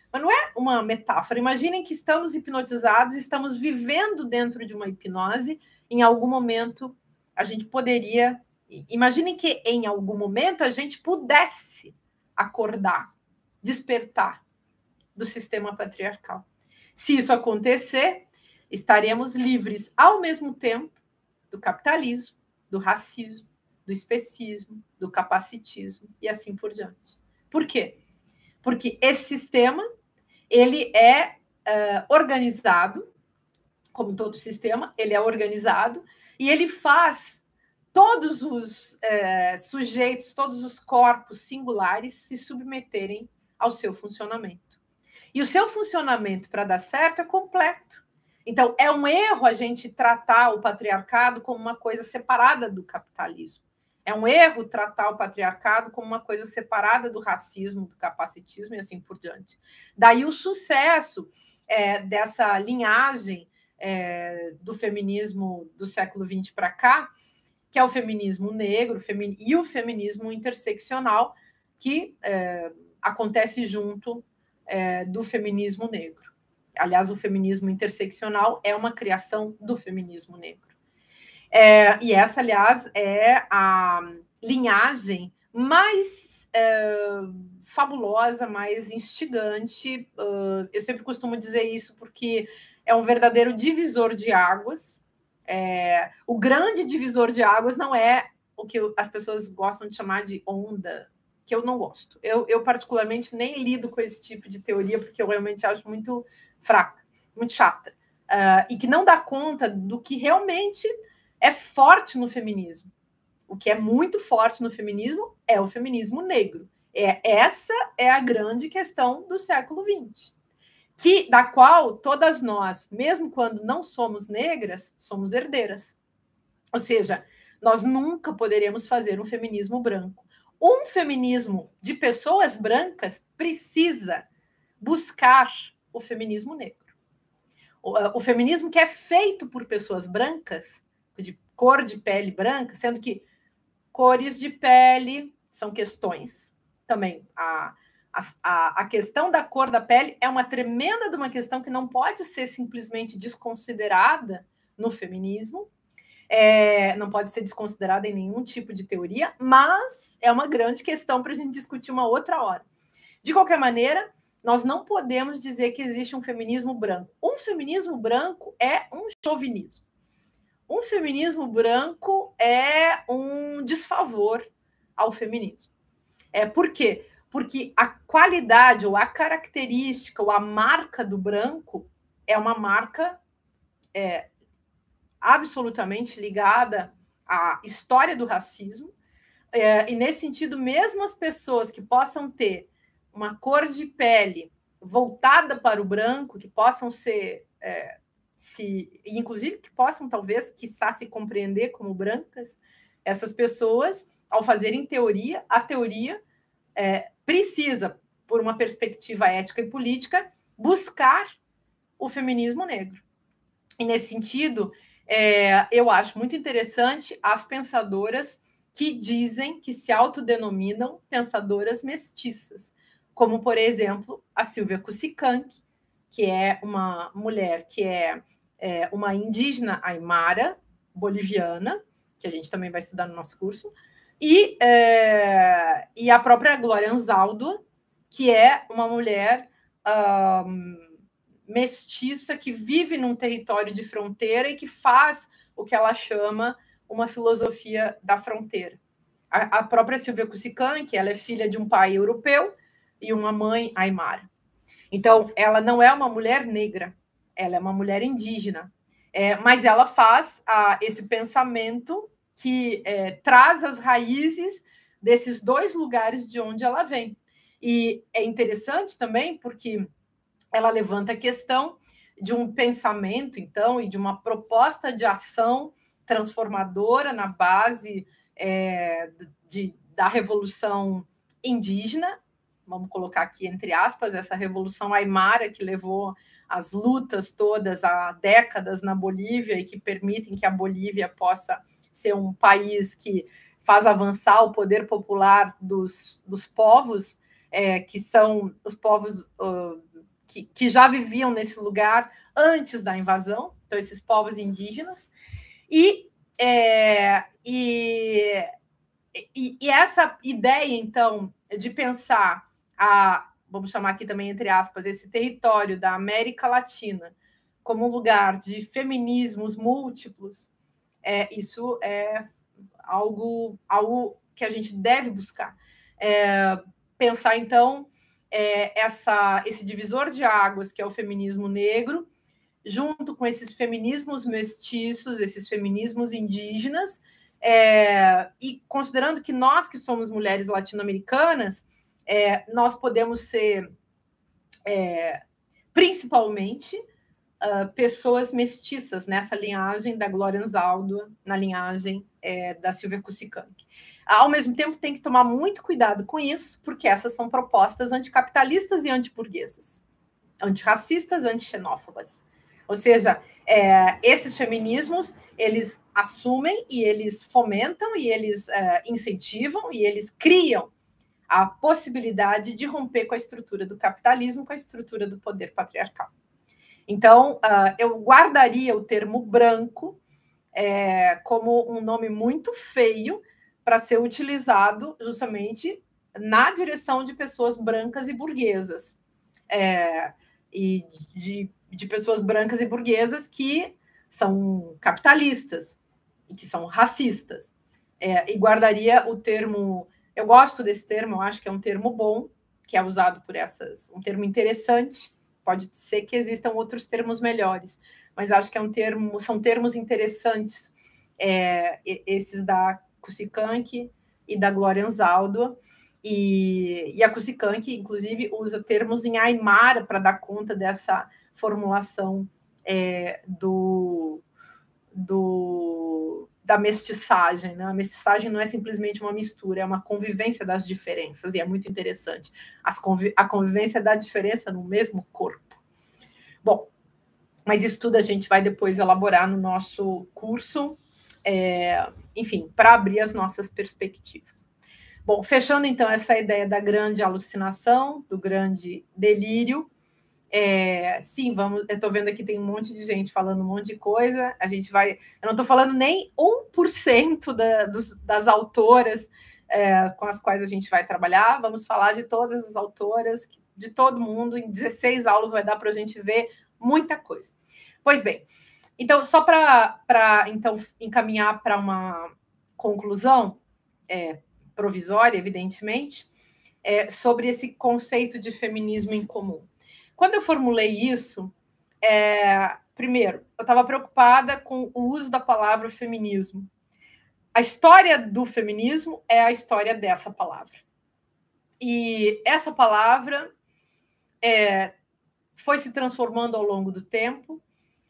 Mas não é uma metáfora. Imaginem que estamos hipnotizados, estamos vivendo dentro de uma hipnose. Em algum momento, a gente poderia... Imaginem que em algum momento a gente pudesse acordar, despertar do sistema patriarcal. Se isso acontecer, estaremos livres ao mesmo tempo do capitalismo, do racismo, do especismo, do capacitismo e assim por diante. Por quê? Porque esse sistema ele é uh, organizado, como todo sistema, ele é organizado e ele faz todos os uh, sujeitos, todos os corpos singulares se submeterem ao seu funcionamento. E o seu funcionamento, para dar certo, é completo. Então, é um erro a gente tratar o patriarcado como uma coisa separada do capitalismo. É um erro tratar o patriarcado como uma coisa separada do racismo, do capacitismo e assim por diante. Daí o sucesso é, dessa linhagem é, do feminismo do século vinte para cá, que é o feminismo negro femi- e o feminismo interseccional, que é, acontece junto é, do feminismo negro. Aliás, o feminismo interseccional é uma criação do feminismo negro. É, e essa, aliás, é a linhagem mais é, fabulosa, mais instigante. Uh, eu sempre costumo dizer isso porque é um verdadeiro divisor de águas. É, o grande divisor de águas não é o que as pessoas gostam de chamar de onda, que eu não gosto. Eu, eu particularmente, nem lido com esse tipo de teoria, porque eu realmente acho muito fraca, muito chata, uh, e que não dá conta do que realmente é forte no feminismo. O que é muito forte no feminismo é o feminismo negro. É, essa é a grande questão do século vinte, que, da qual todas nós, mesmo quando não somos negras, somos herdeiras. Ou seja, nós nunca poderemos fazer um feminismo branco. Um feminismo de pessoas brancas precisa buscar o feminismo negro. O, o feminismo que é feito por pessoas brancas, de cor de pele branca, sendo que cores de pele são questões também. A, a, a questão da cor da pele é uma tremenda de uma questão que não pode ser simplesmente desconsiderada no feminismo, é, não pode ser desconsiderada em nenhum tipo de teoria, mas é uma grande questão para a gente discutir uma outra hora. De qualquer maneira, nós não podemos dizer que existe um feminismo branco. Um feminismo branco é um chauvinismo. Um feminismo branco é um desfavor ao feminismo. É, por quê? Porque a qualidade, ou a característica, ou a marca do branco é uma marca é, absolutamente ligada à história do racismo. É, e, nesse sentido, mesmo as pessoas que possam ter uma cor de pele voltada para o branco, que possam ser... É, se, inclusive que possam, talvez, quiçá, se compreender como brancas, essas pessoas, ao fazerem teoria, a teoria é, precisa, por uma perspectiva ética e política, buscar o feminismo negro. E, nesse sentido, é, eu acho muito interessante as pensadoras que dizem, que se autodenominam pensadoras mestiças, como, por exemplo, a Silvia Cusicanqui, que é uma mulher que é, é uma indígena aimara, boliviana, que a gente também vai estudar no nosso curso, e, é, e a própria Glória Anzaldúa, que é uma mulher um, mestiça que vive num território de fronteira e que faz o que ela chama uma filosofia da fronteira. A, a própria Silvia Cusicanqui, ela é filha de um pai europeu e uma mãe aimara. Então, ela não é uma mulher negra, ela é uma mulher indígena, é, mas ela faz ah, esse pensamento que é, traz as raízes desses dois lugares de onde ela vem. E é interessante também porque ela levanta a questão de um pensamento, então, e de uma proposta de ação transformadora na base é, de, da Revolução Indígena, vamos colocar aqui entre aspas, essa revolução aimara que levou as lutas todas há décadas na Bolívia e que permitem que a Bolívia possa ser um país que faz avançar o poder popular dos, dos povos, é, que são os povos uh, que, que já viviam nesse lugar antes da invasão, então esses povos indígenas, e, é, e, e, e essa ideia, então, de pensar a, vamos chamar aqui também, entre aspas, esse território da América Latina como um lugar de feminismos múltiplos, é, isso é algo, algo que a gente deve buscar. É, pensar, então, é, essa, esse divisor de águas, que é o feminismo negro, junto com esses feminismos mestiços, esses feminismos indígenas, é, e considerando que nós, que somos mulheres latino-americanas, é, nós podemos ser, é, principalmente, uh, pessoas mestiças nessa linhagem da Glória Anzaldúa, na linhagem é, da Silvia Cusicanqui. Ao mesmo tempo, tem que tomar muito cuidado com isso, porque essas são propostas anticapitalistas e antiburguesas, antirracistas, antixenófobas. Ou seja, é, esses feminismos, eles assumem e eles fomentam e eles é, incentivam e eles criam a possibilidade de romper com a estrutura do capitalismo, com a estrutura do poder patriarcal. Então, uh, eu guardaria o termo branco é, como um nome muito feio para ser utilizado justamente na direção de pessoas brancas e burguesas. É, e de, de pessoas brancas e burguesas que são capitalistas e que são racistas. É, e guardaria o termo... Eu gosto desse termo, eu acho que é um termo bom, que é usado por essas... Um termo interessante. Pode ser que existam outros termos melhores, mas acho que é um termo, são termos interessantes, é, esses da Cusicanqui e da Glória Anzaldúa. E, e a Cusicanqui, inclusive, usa termos em aimara para dar conta dessa formulação é, do, do, da mestiçagem. Né? A mestiçagem não é simplesmente uma mistura, é uma convivência das diferenças, e é muito interessante. As conviv- a convivência da diferença no mesmo corpo. Bom, mas isso tudo a gente vai depois elaborar no nosso curso, é, enfim, para abrir as nossas perspectivas. Bom, fechando então essa ideia da grande alucinação, do grande delírio, é, sim, vamos. Eu estou vendo aqui tem um monte de gente falando um monte de coisa. A gente vai. Eu não estou falando nem um por cento da, dos, das autoras é, com as quais a gente vai trabalhar. Vamos falar de todas as autoras, de todo mundo. Em dezesseis aulas vai dar para a gente ver muita coisa. Pois bem, então, só para então, encaminhar para uma conclusão é, provisória, evidentemente, é, sobre esse conceito de feminismo em comum. Quando eu formulei isso, é, primeiro, eu estava preocupada com o uso da palavra feminismo. A história do feminismo é a história dessa palavra. E essa palavra é, foi se transformando ao longo do tempo.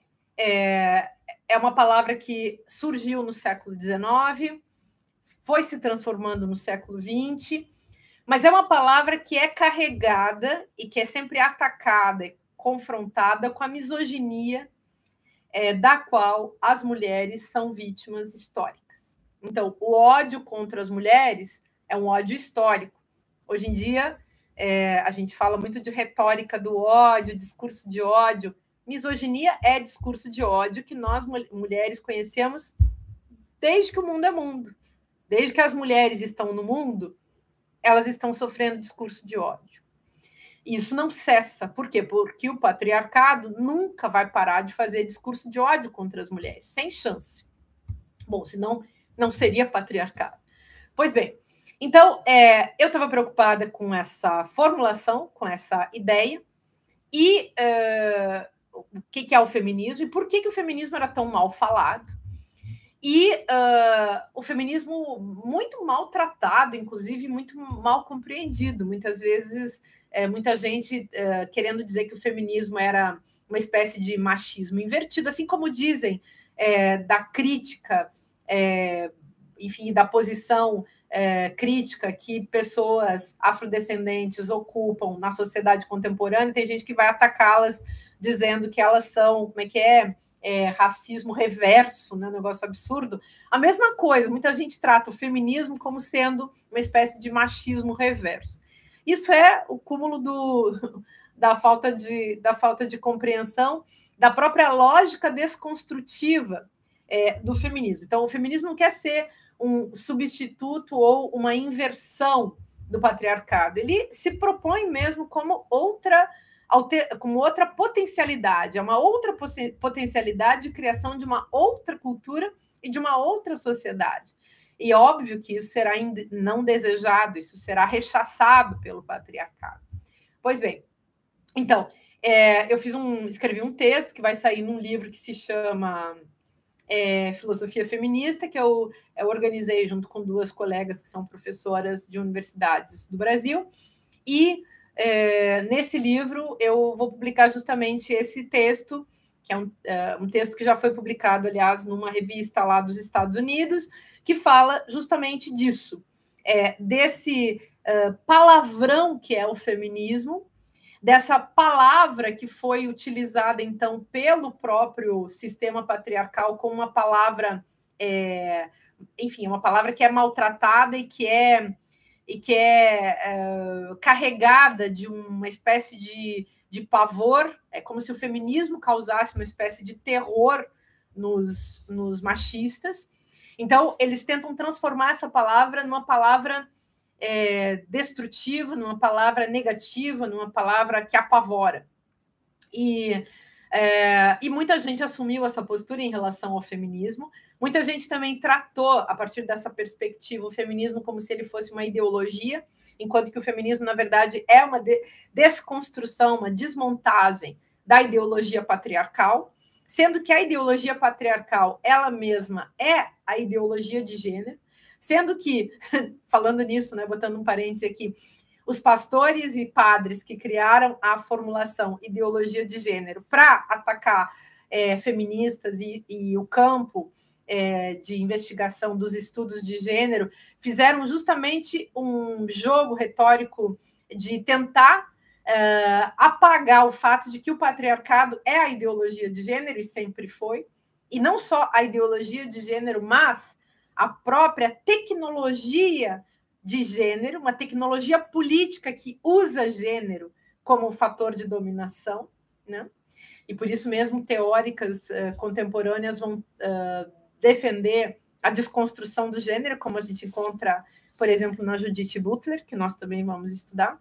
É, é uma palavra que surgiu no século dezenove, foi se transformando no século vinte, mas é uma palavra que é carregada e que é sempre atacada, confrontada com a misoginia é, da qual as mulheres são vítimas históricas. Então, o ódio contra as mulheres é um ódio histórico. Hoje em dia, é, a gente fala muito de retórica do ódio, discurso de ódio. Misoginia é discurso de ódio que nós, mulheres, conhecemos desde que o mundo é mundo. Desde que as mulheres estão no mundo, elas estão sofrendo discurso de ódio. Isso não cessa. Por quê? Porque o patriarcado nunca vai parar de fazer discurso de ódio contra as mulheres, sem chance. Bom, senão não seria patriarcado. Pois bem, então, é, eu estava preocupada com essa formulação, com essa ideia, e uh, o que, que é o feminismo, e por que, que o feminismo era tão mal falado, e uh, o feminismo muito mal tratado, inclusive muito mal compreendido. Muitas vezes, é, muita gente uh, querendo dizer que o feminismo era uma espécie de machismo invertido, assim como dizem é, da crítica, é, enfim, da posição é, crítica que pessoas afrodescendentes ocupam na sociedade contemporânea. Tem gente que vai atacá-las dizendo que elas são, como é que é, é racismo reverso, né, um negócio absurdo. A mesma coisa, muita gente trata o feminismo como sendo uma espécie de machismo reverso. Isso é o cúmulo do, da falta de, da falta de compreensão da própria lógica desconstrutiva é, do feminismo. Então, o feminismo não quer ser um substituto ou uma inversão do patriarcado. Ele se propõe mesmo como outra, como outra potencialidade, é uma outra potencialidade de criação de uma outra cultura e de uma outra sociedade. E óbvio que isso será não desejado, isso será rechaçado pelo patriarcado. Pois bem, então, é, eu fiz um, escrevi um texto que vai sair num livro que se chama é, Filosofia Feminista, que eu, eu organizei junto com duas colegas que são professoras de universidades do Brasil, e é, nesse livro eu vou publicar justamente esse texto, que é um, é um texto que já foi publicado, aliás, numa revista lá dos Estados Unidos, que fala justamente disso, é, desse uh, palavrão que é o feminismo, dessa palavra que foi utilizada, então, pelo próprio sistema patriarcal como uma palavra, é, enfim, uma palavra que é maltratada e que é, e que é, é carregada de uma espécie de, de pavor, é como se o feminismo causasse uma espécie de terror nos, nos machistas. Então, eles tentam transformar essa palavra numa palavra é, destrutiva, numa palavra negativa, numa palavra que apavora. E, é, e muita gente assumiu essa postura em relação ao feminismo. Muita gente também tratou, a partir dessa perspectiva, o feminismo como se ele fosse uma ideologia, enquanto que o feminismo, na verdade, é uma de- desconstrução, uma desmontagem da ideologia patriarcal, sendo que a ideologia patriarcal, ela mesma, é a ideologia de gênero, sendo que, falando nisso, né, botando um parêntese aqui, os pastores e padres que criaram a formulação ideologia de gênero para atacar é, feministas e, e o campo é, de investigação dos estudos de gênero, fizeram justamente um jogo retórico de tentar Uh, apagar o fato de que o patriarcado é a ideologia de gênero, e sempre foi, e não só a ideologia de gênero, mas a própria tecnologia de gênero, uma tecnologia política que usa gênero como fator de dominação, né? E por isso mesmo teóricas uh, contemporâneas vão uh, defender a desconstrução do gênero, como a gente encontra, por exemplo, na Judith Butler, que nós também vamos estudar.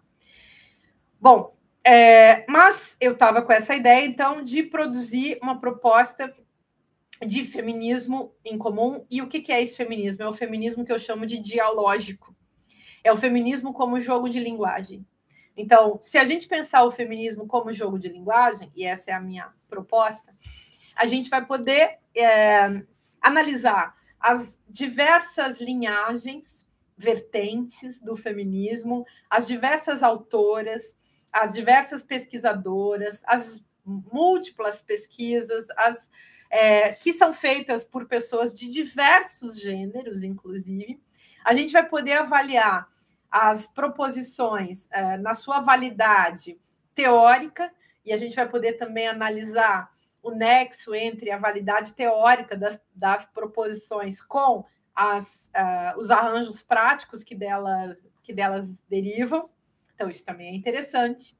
Bom, é, mas eu estava com essa ideia, então, de produzir uma proposta de feminismo em comum. E o que, que é esse feminismo? É o feminismo que eu chamo de dialógico. É o feminismo como jogo de linguagem. Então, se a gente pensar o feminismo como jogo de linguagem, e essa é a minha proposta, a gente vai poder é, analisar as diversas linhagens, vertentes do feminismo, as diversas autoras, as diversas pesquisadoras, as múltiplas pesquisas, as, é, que são feitas por pessoas de diversos gêneros, inclusive. A gente vai poder avaliar as proposições é, na sua validade teórica, e a gente vai poder também analisar o nexo entre a validade teórica das, das proposições com As, uh, os arranjos práticos que delas, que delas derivam. Então, isso também é interessante.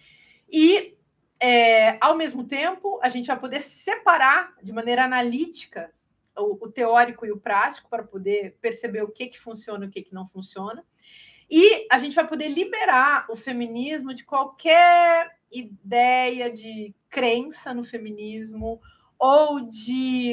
E, é, ao mesmo tempo, a gente vai poder separar de maneira analítica o, o teórico e o prático para poder perceber o que, que funciona e o que, que não funciona. E a gente vai poder liberar o feminismo de qualquer ideia de crença no feminismo ou de...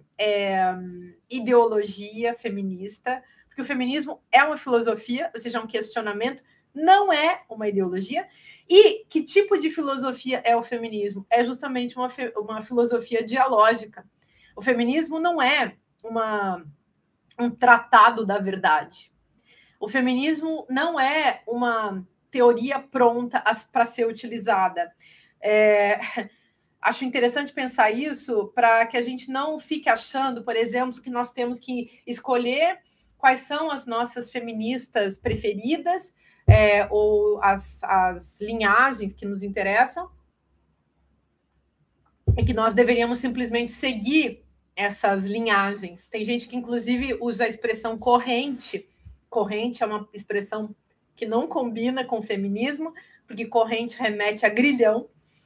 É, ideologia feminista, porque o feminismo é uma filosofia, ou seja, é um questionamento, não é uma ideologia. E que tipo de filosofia é o feminismo? É justamente uma, uma filosofia dialógica. O feminismo não é uma, um tratado da verdade. O feminismo não é uma teoria pronta para ser utilizada. É... Acho interessante pensar isso para que a gente não fique achando, por exemplo, que nós temos que escolher quais são as nossas feministas preferidas é, ou as, as linhagens que nos interessam e que nós deveríamos simplesmente seguir essas linhagens. Tem gente que, inclusive, usa a expressão corrente. Corrente é uma expressão que não combina com o feminismo, porque corrente remete a grilhão,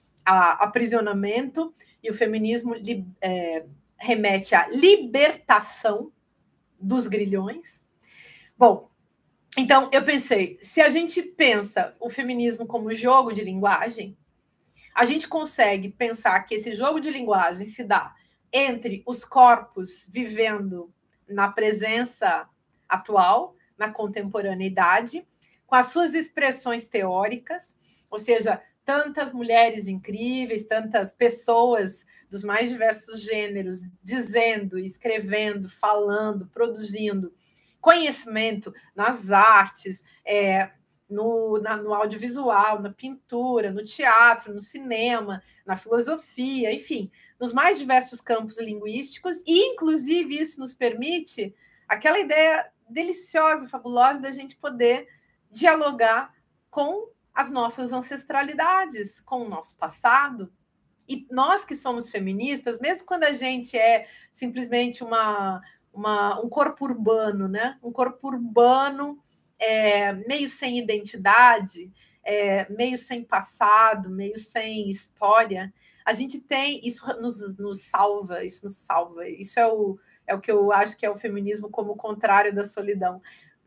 a aprisionamento, e o feminismo é, remete à libertação dos grilhões. Bom, então eu pensei, se a gente pensa o feminismo como jogo de linguagem, a gente consegue pensar que esse jogo de linguagem se dá entre os corpos vivendo na presença atual, na contemporaneidade, com as suas expressões teóricas, ou seja, tantas mulheres incríveis, tantas pessoas dos mais diversos gêneros dizendo, escrevendo, falando, produzindo conhecimento nas artes, é, no, na, no audiovisual, na pintura, no teatro, no cinema, na filosofia, enfim, nos mais diversos campos linguísticos, e, inclusive, isso nos permite aquela ideia deliciosa, fabulosa, da gente poder dialogar com as nossas ancestralidades, com o nosso passado. E nós que somos feministas, mesmo quando a gente é simplesmente uma, uma, um corpo urbano, né? Um corpo urbano é, meio sem identidade, é, meio sem passado, meio sem história, a gente tem, isso nos, nos salva, isso nos salva, isso é o, é o que eu acho que é o feminismo como o contrário da solidão.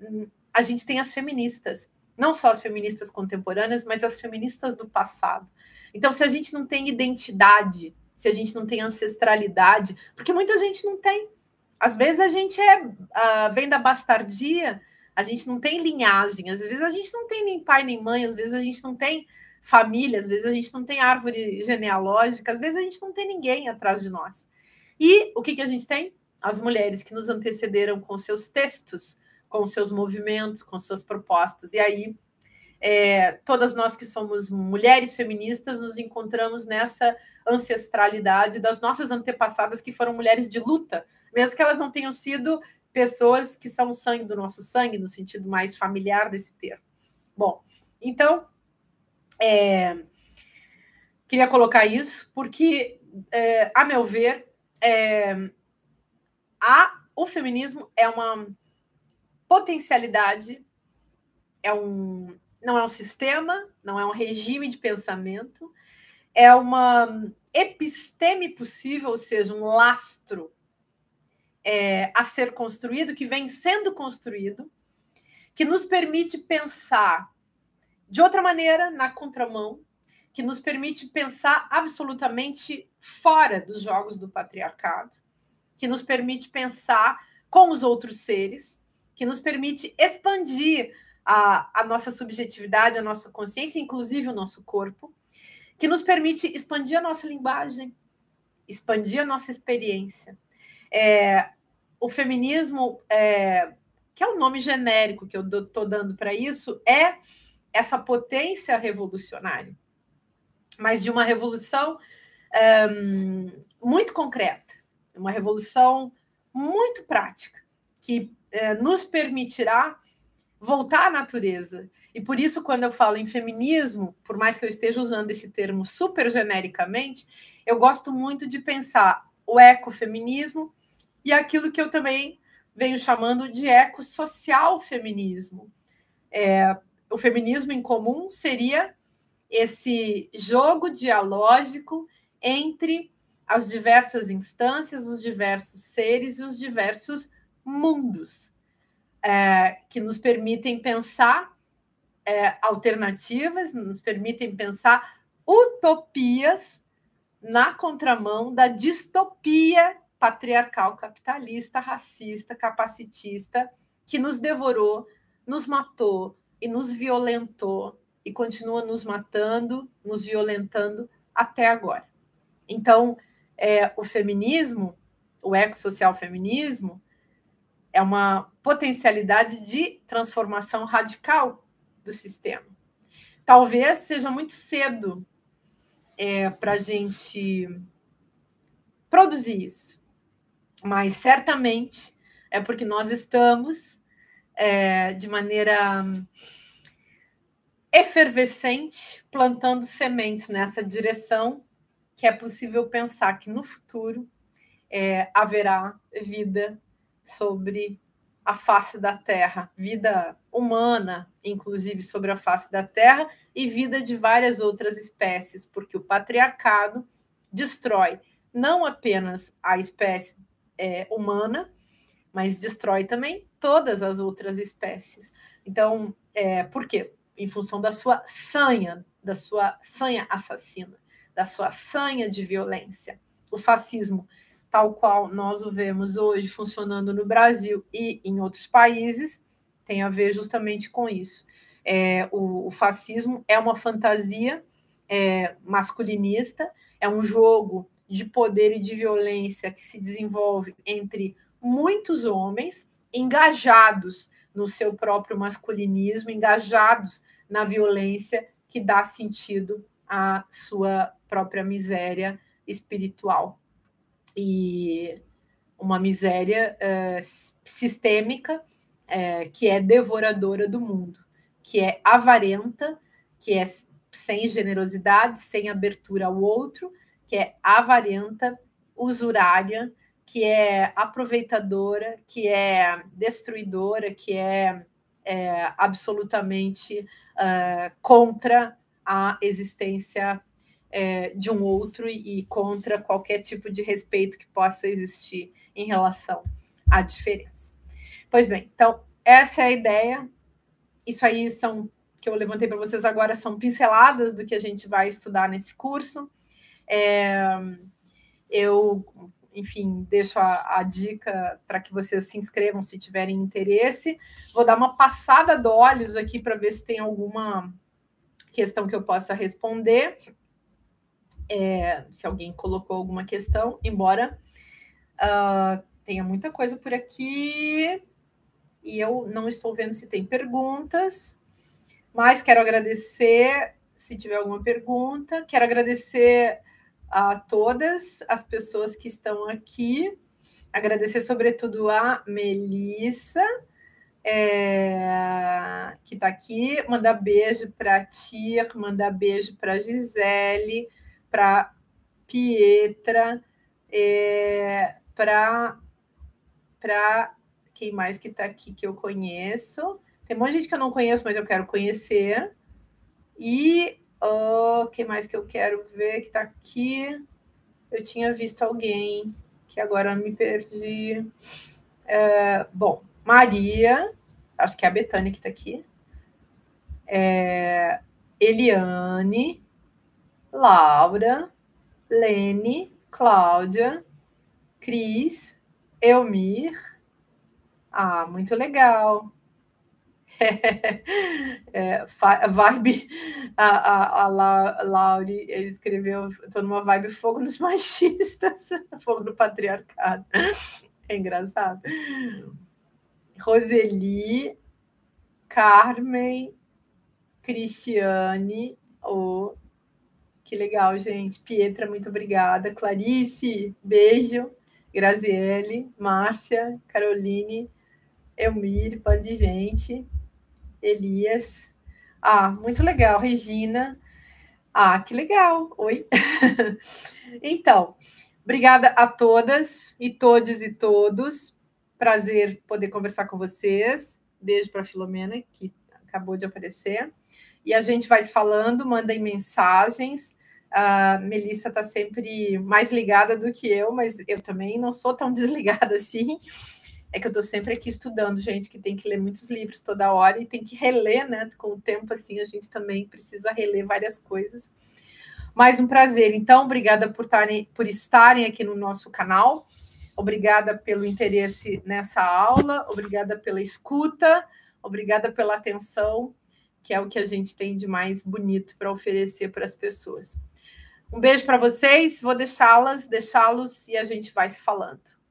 A gente tem as feministas, não só as feministas contemporâneas, mas as feministas do passado. Então, se a gente não tem identidade, se a gente não tem ancestralidade, porque muita gente não tem. Às vezes a gente é, uh, vem da bastardia, a gente não tem linhagem, às vezes a gente não tem nem pai nem mãe, às vezes a gente não tem família, às vezes a gente não tem árvore genealógica, às vezes a gente não tem ninguém atrás de nós. E o que, que a gente tem? As mulheres que nos antecederam com seus textos, com seus movimentos, com suas propostas. E aí, é, todas nós que somos mulheres feministas nos encontramos nessa ancestralidade das nossas antepassadas que foram mulheres de luta, mesmo que elas não tenham sido pessoas que são sangue do nosso sangue, no sentido mais familiar desse termo. Bom, então, é, queria colocar isso, porque, é, a meu ver, é, a, o feminismo é uma potencialidade, é um, não é um sistema, não é um regime de pensamento, é uma episteme possível, ou seja, um lastro é, a ser construído, que vem sendo construído, que nos permite pensar de outra maneira, na contramão, que nos permite pensar absolutamente fora dos jogos do patriarcado, que nos permite pensar com os outros seres, que nos permite expandir a, a nossa subjetividade, a nossa consciência, inclusive o nosso corpo, que nos permite expandir a nossa linguagem, expandir a nossa experiência. É, o feminismo, é, que é o nome genérico que eu estou dando para isso, é essa potência revolucionária, mas de uma revolução um, muito concreta, uma revolução muito prática, que uh, nos permitirá voltar à natureza. E por isso, quando eu falo em feminismo, por mais que eu esteja usando esse termo super genericamente, eu gosto muito de pensar o ecofeminismo e aquilo que eu também venho chamando de ecossocial feminismo. É, o feminismo em comum seria esse jogo dialógico entre as diversas instâncias, os diversos seres e os diversos mundos, é, que nos permitem pensar é, alternativas, nos permitem pensar utopias na contramão da distopia patriarcal, capitalista, racista, capacitista, que nos devorou, nos matou e nos violentou e continua nos matando, nos violentando até agora. Então, é, o feminismo, o ecossocial feminismo, é uma potencialidade de transformação radical do sistema. Talvez seja muito cedo é, para a gente produzir isso, mas certamente é porque nós estamos é, de maneira efervescente plantando sementes nessa direção, que é possível pensar que no futuro é, haverá vida sobre a face da Terra, vida humana, inclusive sobre a face da Terra, e vida de várias outras espécies, porque o patriarcado destrói não apenas a espécie é, humana, mas destrói também todas as outras espécies. Então, é, por quê? Em função da sua sanha, da sua sanha assassina, da sua sanha de violência. O fascismo, tal qual nós o vemos hoje funcionando no Brasil e em outros países, tem a ver justamente com isso. É, o, o fascismo é uma fantasia é, masculinista, é um jogo de poder e de violência que se desenvolve entre muitos homens engajados no seu próprio masculinismo, engajados na violência que dá sentido à sua própria miséria espiritual. E uma miséria é, sistêmica é, que é devoradora do mundo, que é avarenta, que é sem generosidade, sem abertura ao outro, que é avarenta, usurária, que é aproveitadora, que é destruidora, que é, é absolutamente uh, contra a existência é, de um outro e, e contra qualquer tipo de respeito que possa existir em relação à diferença. Pois bem, então, essa é a ideia. Isso aí são, que eu levantei para vocês agora, são pinceladas do que a gente vai estudar nesse curso. É, eu, enfim, deixo a, a dica para que vocês se inscrevam se tiverem interesse. Vou dar uma passada de olhos aqui para ver se tem alguma questão que eu possa responder. É, se alguém colocou alguma questão, embora uh, tenha muita coisa por aqui e eu não estou vendo se tem perguntas, mas quero agradecer se tiver alguma pergunta, quero agradecer a todas as pessoas que estão aqui, agradecer sobretudo a Melissa, é, que está aqui, mandar beijo para a Tir, mandar beijo para a Gisele, para Pietra, é, para para quem mais que está aqui que eu conheço. Tem um monte de gente que eu não conheço, mas eu quero conhecer. E oh, quem mais que eu quero ver que está aqui? Eu tinha visto alguém que agora me perdi. É, bom, Maria, acho que é a Betânia que está aqui. É, Eliane, Laura, Lene, Cláudia, Cris, Elmir. Ah, muito legal. É, vibe, a, a, a La, Laure escreveu, estou numa vibe fogo nos machistas, fogo no patriarcado. É engraçado. Roseli, Carmen, Cristiane, oh, que legal, gente. Pietra, muito obrigada. Clarice, beijo. Graziele, Márcia, Caroline, Elmir, bando de gente. Elias. Ah, muito legal. Regina. Ah, que legal. Oi. Então, obrigada a todas e todos e todos. Prazer poder conversar com vocês. Beijo para a Filomena, que acabou de aparecer. E a gente vai se falando, mandem mensagens. A Melissa está sempre mais ligada do que eu, mas eu também não sou tão desligada assim. É que eu estou sempre aqui estudando, gente, que tem que ler muitos livros toda hora e tem que reler, né? Com o tempo, assim, a gente também precisa reler várias coisas. Mais um prazer. Então, obrigada por, tarem, por estarem aqui no nosso canal. Obrigada pelo interesse nessa aula. Obrigada pela escuta. Obrigada pela atenção, que é o que a gente tem de mais bonito para oferecer para as pessoas. Um beijo para vocês. Vou deixá-las, deixá-los e a gente vai se falando.